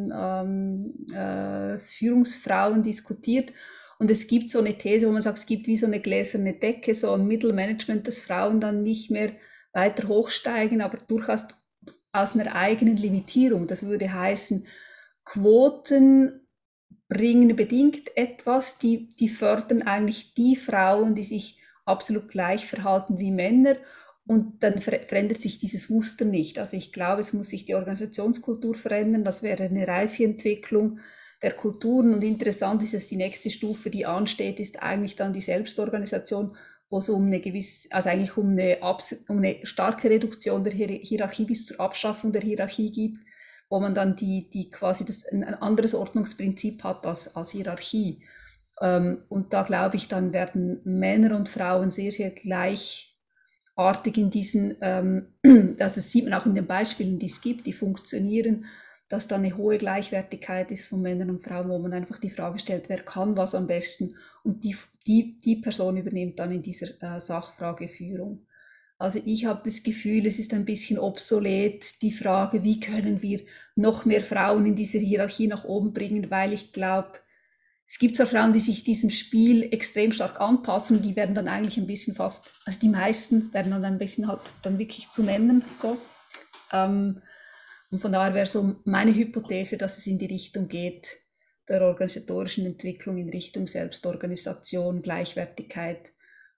Führungsfrauen diskutiert. Und es gibt so eine These, wo man sagt, es gibt wie so eine gläserne Decke, so ein Mittelmanagement, dass Frauen dann nicht mehr weiter hochsteigen, aber durchaus aus einer eigenen Limitierung. Das würde heißen, Quoten bringen bedingt etwas, die fördern eigentlich die Frauen, die sich absolut gleich verhalten wie Männer, und dann verändert sich dieses Muster nicht. Also ich glaube, es muss sich die Organisationskultur verändern, das wäre eine reife Entwicklung der Kulturen, und interessant ist, dass die nächste Stufe, die ansteht, ist eigentlich dann die Selbstorganisation, wo es um eine gewisse, also eigentlich um eine starke Reduktion der Hierarchie bis zur Abschaffung der Hierarchie gibt, wo man dann die quasi ein anderes Ordnungsprinzip hat als Hierarchie. Und da glaube ich, dann werden Männer und Frauen sehr, sehr gleichartig in diesen, das sieht man auch in den Beispielen, die es gibt, die funktionieren, dass da eine hohe Gleichwertigkeit ist von Männern und Frauen, wo man einfach die Frage stellt, wer kann was am besten, und die Person übernimmt dann in dieser Sachfrage Führung. Also ich habe das Gefühl, es ist ein bisschen obsolet, die Frage, wie können wir noch mehr Frauen in dieser Hierarchie nach oben bringen, weil ich glaube, es gibt zwar Frauen, die sich diesem Spiel extrem stark anpassen, und die werden dann eigentlich ein bisschen fast, also die meisten werden dann ein bisschen halt dann wirklich zu Männern so. Und von daher wäre so meine Hypothese, dass es in die Richtung geht, der organisatorischen Entwicklung, in Richtung Selbstorganisation, Gleichwertigkeit,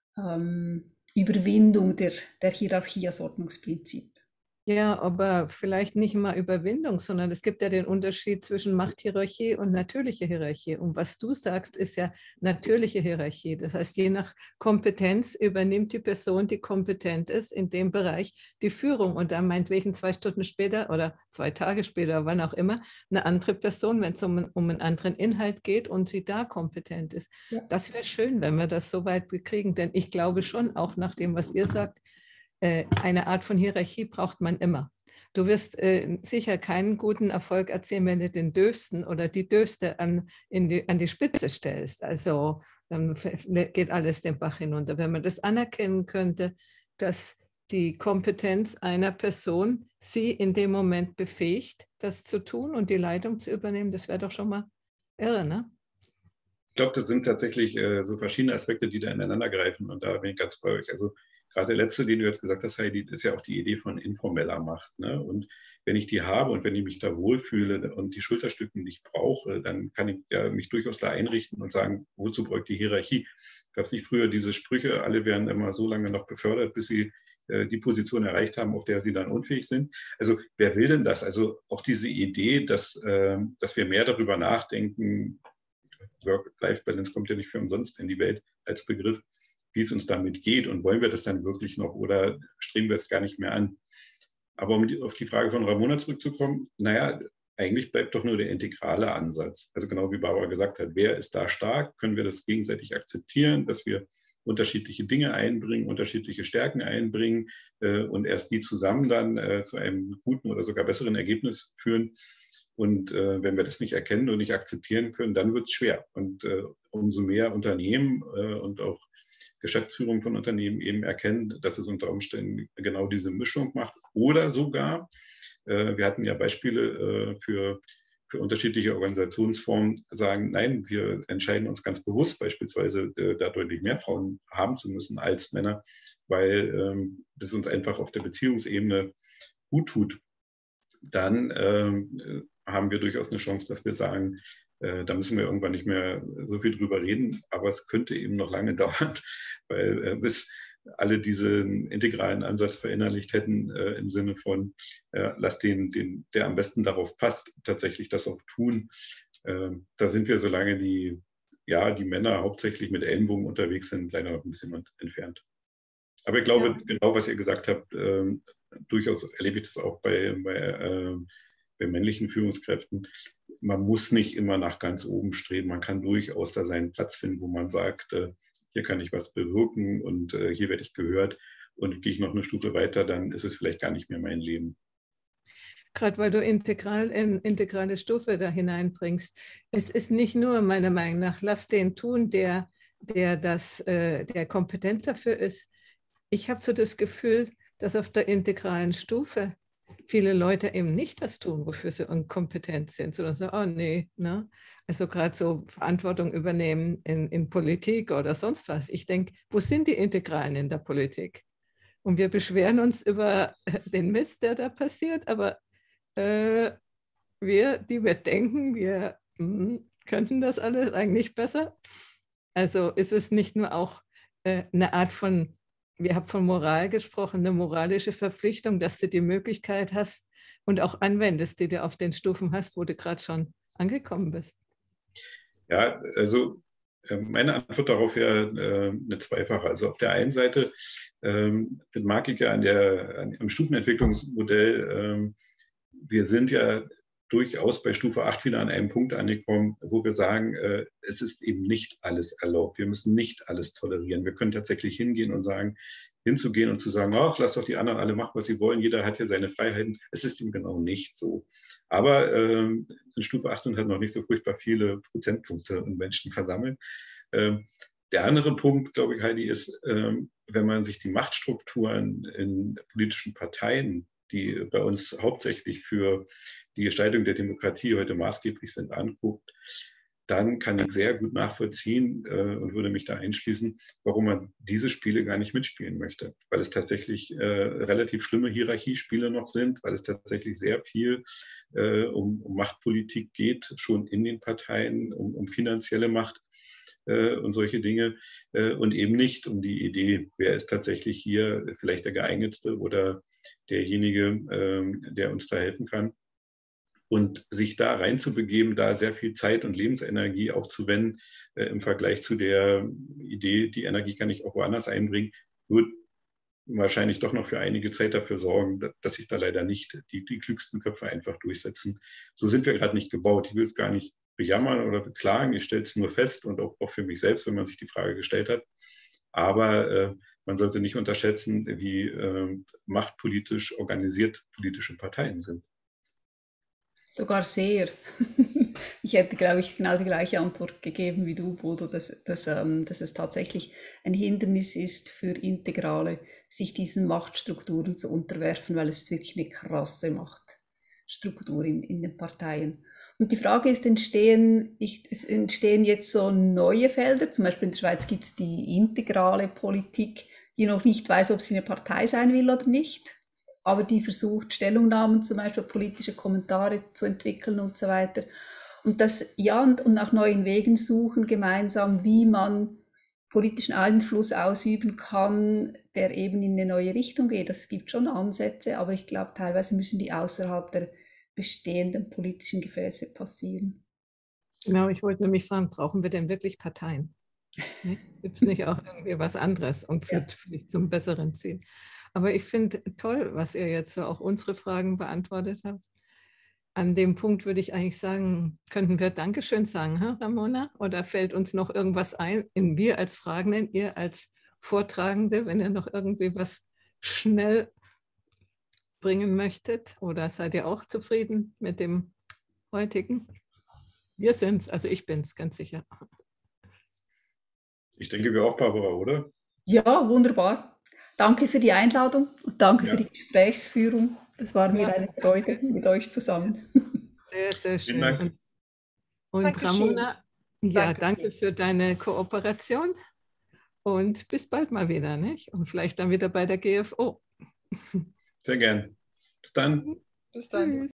Überwindung der Hierarchie als Ordnungsprinzip. Ja, aber vielleicht nicht immer Überwindung, sondern es gibt ja den Unterschied zwischen Machthierarchie und natürlicher Hierarchie. Und was du sagst, ist ja natürliche Hierarchie. Das heißt, je nach Kompetenz übernimmt die Person, die kompetent ist, in dem Bereich die Führung. Und dann meinetwegen 2 Stunden später oder 2 Tage später, wann auch immer, eine andere Person, wenn es um einen anderen Inhalt geht und sie da kompetent ist. Ja. Das wäre schön, wenn wir das so weit bekriegen. Denn ich glaube schon, auch nach dem, was ihr sagt, eine Art von Hierarchie braucht man immer. Du wirst sicher keinen guten Erfolg erzielen, wenn du den Döfsten oder die Döfste an die Spitze stellst. Also dann geht alles den Bach hinunter. Wenn man das anerkennen könnte, dass die Kompetenz einer Person sie in dem Moment befähigt, das zu tun und die Leitung zu übernehmen, das wäre doch schon mal irre, ne? Ich glaube, das sind tatsächlich so verschiedene Aspekte, die da ineinander greifen, und da bin ich ganz bei euch. Also gerade der letzte, den du jetzt gesagt hast, Heidi, ist ja auch die Idee von informeller Macht. Ne? Und wenn ich die habe und wenn ich mich da wohlfühle und die Schulterstücken nicht brauche, dann kann ich ja mich durchaus da einrichten und sagen, wozu bräuchte die Hierarchie? Gab es nicht früher diese Sprüche, alle werden immer so lange noch befördert, bis sie die Position erreicht haben, auf der sie dann unfähig sind? Also wer will denn das? Also auch diese Idee, dass wir mehr darüber nachdenken, Work-Life-Balance kommt ja nicht für umsonst in die Welt als Begriff, wie es uns damit geht, und wollen wir das dann wirklich noch oder streben wir es gar nicht mehr an? Aber um auf die Frage von Ramona zurückzukommen, naja, eigentlich bleibt doch nur der integrale Ansatz. Also genau wie Barbara gesagt hat, wer ist da stark? Können wir das gegenseitig akzeptieren, dass wir unterschiedliche Dinge einbringen, unterschiedliche Stärken einbringen und erst die zusammen dann zu einem guten oder sogar besseren Ergebnis führen? Und wenn wir das nicht erkennen und nicht akzeptieren können, dann wird es schwer. Und umso mehr Unternehmen und auch Geschäftsführung von Unternehmen eben erkennen, dass es unter Umständen genau diese Mischung macht. Oder sogar, wir hatten ja Beispiele für unterschiedliche Organisationsformen, sagen, nein, wir entscheiden uns ganz bewusst beispielsweise da deutlich mehr Frauen haben zu müssen als Männer, weil das uns einfach auf der Beziehungsebene gut tut. Dann haben wir durchaus eine Chance, dass wir sagen, Da müssen wir irgendwann nicht mehr so viel drüber reden, aber es könnte eben noch lange dauern, weil bis alle diesen integralen Ansatz verinnerlicht hätten, im Sinne von, lass den, der am besten darauf passt, tatsächlich das auch tun. Da sind wir, solange die Männer hauptsächlich mit Ellenbogen unterwegs sind, leider noch ein bisschen entfernt. Aber ich glaube, genau was ihr gesagt habt, durchaus erlebe ich das auch bei männlichen Führungskräften. Man muss nicht immer nach ganz oben streben. Man kann durchaus da seinen Platz finden, wo man sagt, hier kann ich was bewirken und hier werde ich gehört. Und gehe ich noch eine Stufe weiter, dann ist es vielleicht gar nicht mehr mein Leben. Gerade weil du integrale Stufe da hineinbringst. Es ist nicht nur, meiner Meinung nach, lass den tun, der kompetent dafür ist. Ich habe so das Gefühl, dass auf der integralen Stufe viele Leute eben nicht das tun, wofür sie inkompetent sind, sondern sagen, oh nee, ne? Also gerade so Verantwortung übernehmen in Politik oder sonst was. Ich denke, wo sind die Integralen in der Politik? Und wir beschweren uns über den Mist, der da passiert, aber wir denken, wir könnten das alles eigentlich besser. Also ist es nicht nur auch eine Art von, wir haben von Moral gesprochen, eine moralische Verpflichtung, dass du die Möglichkeit hast und auch anwendest, die du auf den Stufen hast, wo du gerade schon angekommen bist. Ja, also meine Antwort darauf wäre eine zweifache. Also auf der einen Seite, das mag ich ja am Stufenentwicklungsmodell, wir sind ja durchaus bei Stufe 8 wieder an einem Punkt angekommen, wo wir sagen, es ist eben nicht alles erlaubt. Wir müssen nicht alles tolerieren. Wir können tatsächlich hinzugehen und zu sagen, ach, lass doch die anderen alle machen, was sie wollen. Jeder hat ja seine Freiheiten. Es ist eben genau nicht so. Aber in Stufe 8 sind halt noch nicht so furchtbar viele Prozentpunkte und Menschen versammeln. Der andere Punkt, glaube ich, Heidi, ist, wenn man sich die Machtstrukturen in politischen Parteien, die bei uns hauptsächlich für die Gestaltung der Demokratie heute maßgeblich sind, anguckt, dann kann ich sehr gut nachvollziehen und würde mich da einschließen, warum man diese Spiele gar nicht mitspielen möchte. Weil es tatsächlich relativ schlimme Hierarchiespiele noch sind, weil es tatsächlich sehr viel um Machtpolitik geht, schon in den Parteien, um finanzielle Macht und solche Dinge und eben nicht um die Idee, wer ist tatsächlich hier vielleicht der geeignetste oder derjenige, der uns da helfen kann. Und sich da reinzubegeben, da sehr viel Zeit und Lebensenergie aufzuwenden, im Vergleich zu der Idee, die Energie kann ich auch woanders einbringen, wird wahrscheinlich doch noch für einige Zeit dafür sorgen, dass sich da leider nicht die klügsten Köpfe einfach durchsetzen. So sind wir gerade nicht gebaut. Ich will es gar nicht bejammern oder beklagen. Ich stelle es nur fest und auch für mich selbst, wenn man sich die Frage gestellt hat. Aber man sollte nicht unterschätzen, wie machtpolitisch organisiert politische Parteien sind. Sogar sehr. Ich hätte, glaube ich, genau die gleiche Antwort gegeben wie du, Bodo, dass es tatsächlich ein Hindernis ist für Integrale, sich diesen Machtstrukturen zu unterwerfen, weil es wirklich eine krasse Machtstruktur in den Parteien. Und die Frage ist, es entstehen jetzt so neue Felder, zum Beispiel in der Schweiz gibt es die integrale Politik, die noch nicht weiß, ob sie eine Partei sein will oder nicht, aber die versucht, Stellungnahmen, zum Beispiel politische Kommentare zu entwickeln und so weiter. Und und nach neuen Wegen suchen gemeinsam, wie man politischen Einfluss ausüben kann, der eben in eine neue Richtung geht. Es gibt schon Ansätze, aber ich glaube, teilweise müssen die außerhalb der bestehenden politischen Gefäße passieren. Genau, ich wollte nämlich fragen, brauchen wir denn wirklich Parteien? Gibt es nicht auch irgendwie was anderes und führt vielleicht zum besseren Ziel? Aber ich finde toll, was ihr jetzt so auch unsere Fragen beantwortet habt. An dem Punkt würde ich eigentlich sagen, könnten wir Dankeschön sagen, Ramona? Oder fällt uns noch irgendwas ein? Wir als Fragenden, ihr als Vortragende, wenn ihr noch irgendwie was schnell bringen möchtet? Oder seid ihr auch zufrieden mit dem heutigen? Wir sind's, also ich bin's, ganz sicher. Ich denke, wir auch, Barbara, oder? Ja, wunderbar. Danke für die Einladung und danke für die Gesprächsführung. Es war mir eine Freude mit euch zusammen. Sehr, sehr schön. Vielen Dank. Und Ramona, danke für deine Kooperation und bis bald mal wieder, nicht? Und vielleicht dann wieder bei der GFO. Sehr gern. Bis dann. Bis dann. Tschüss.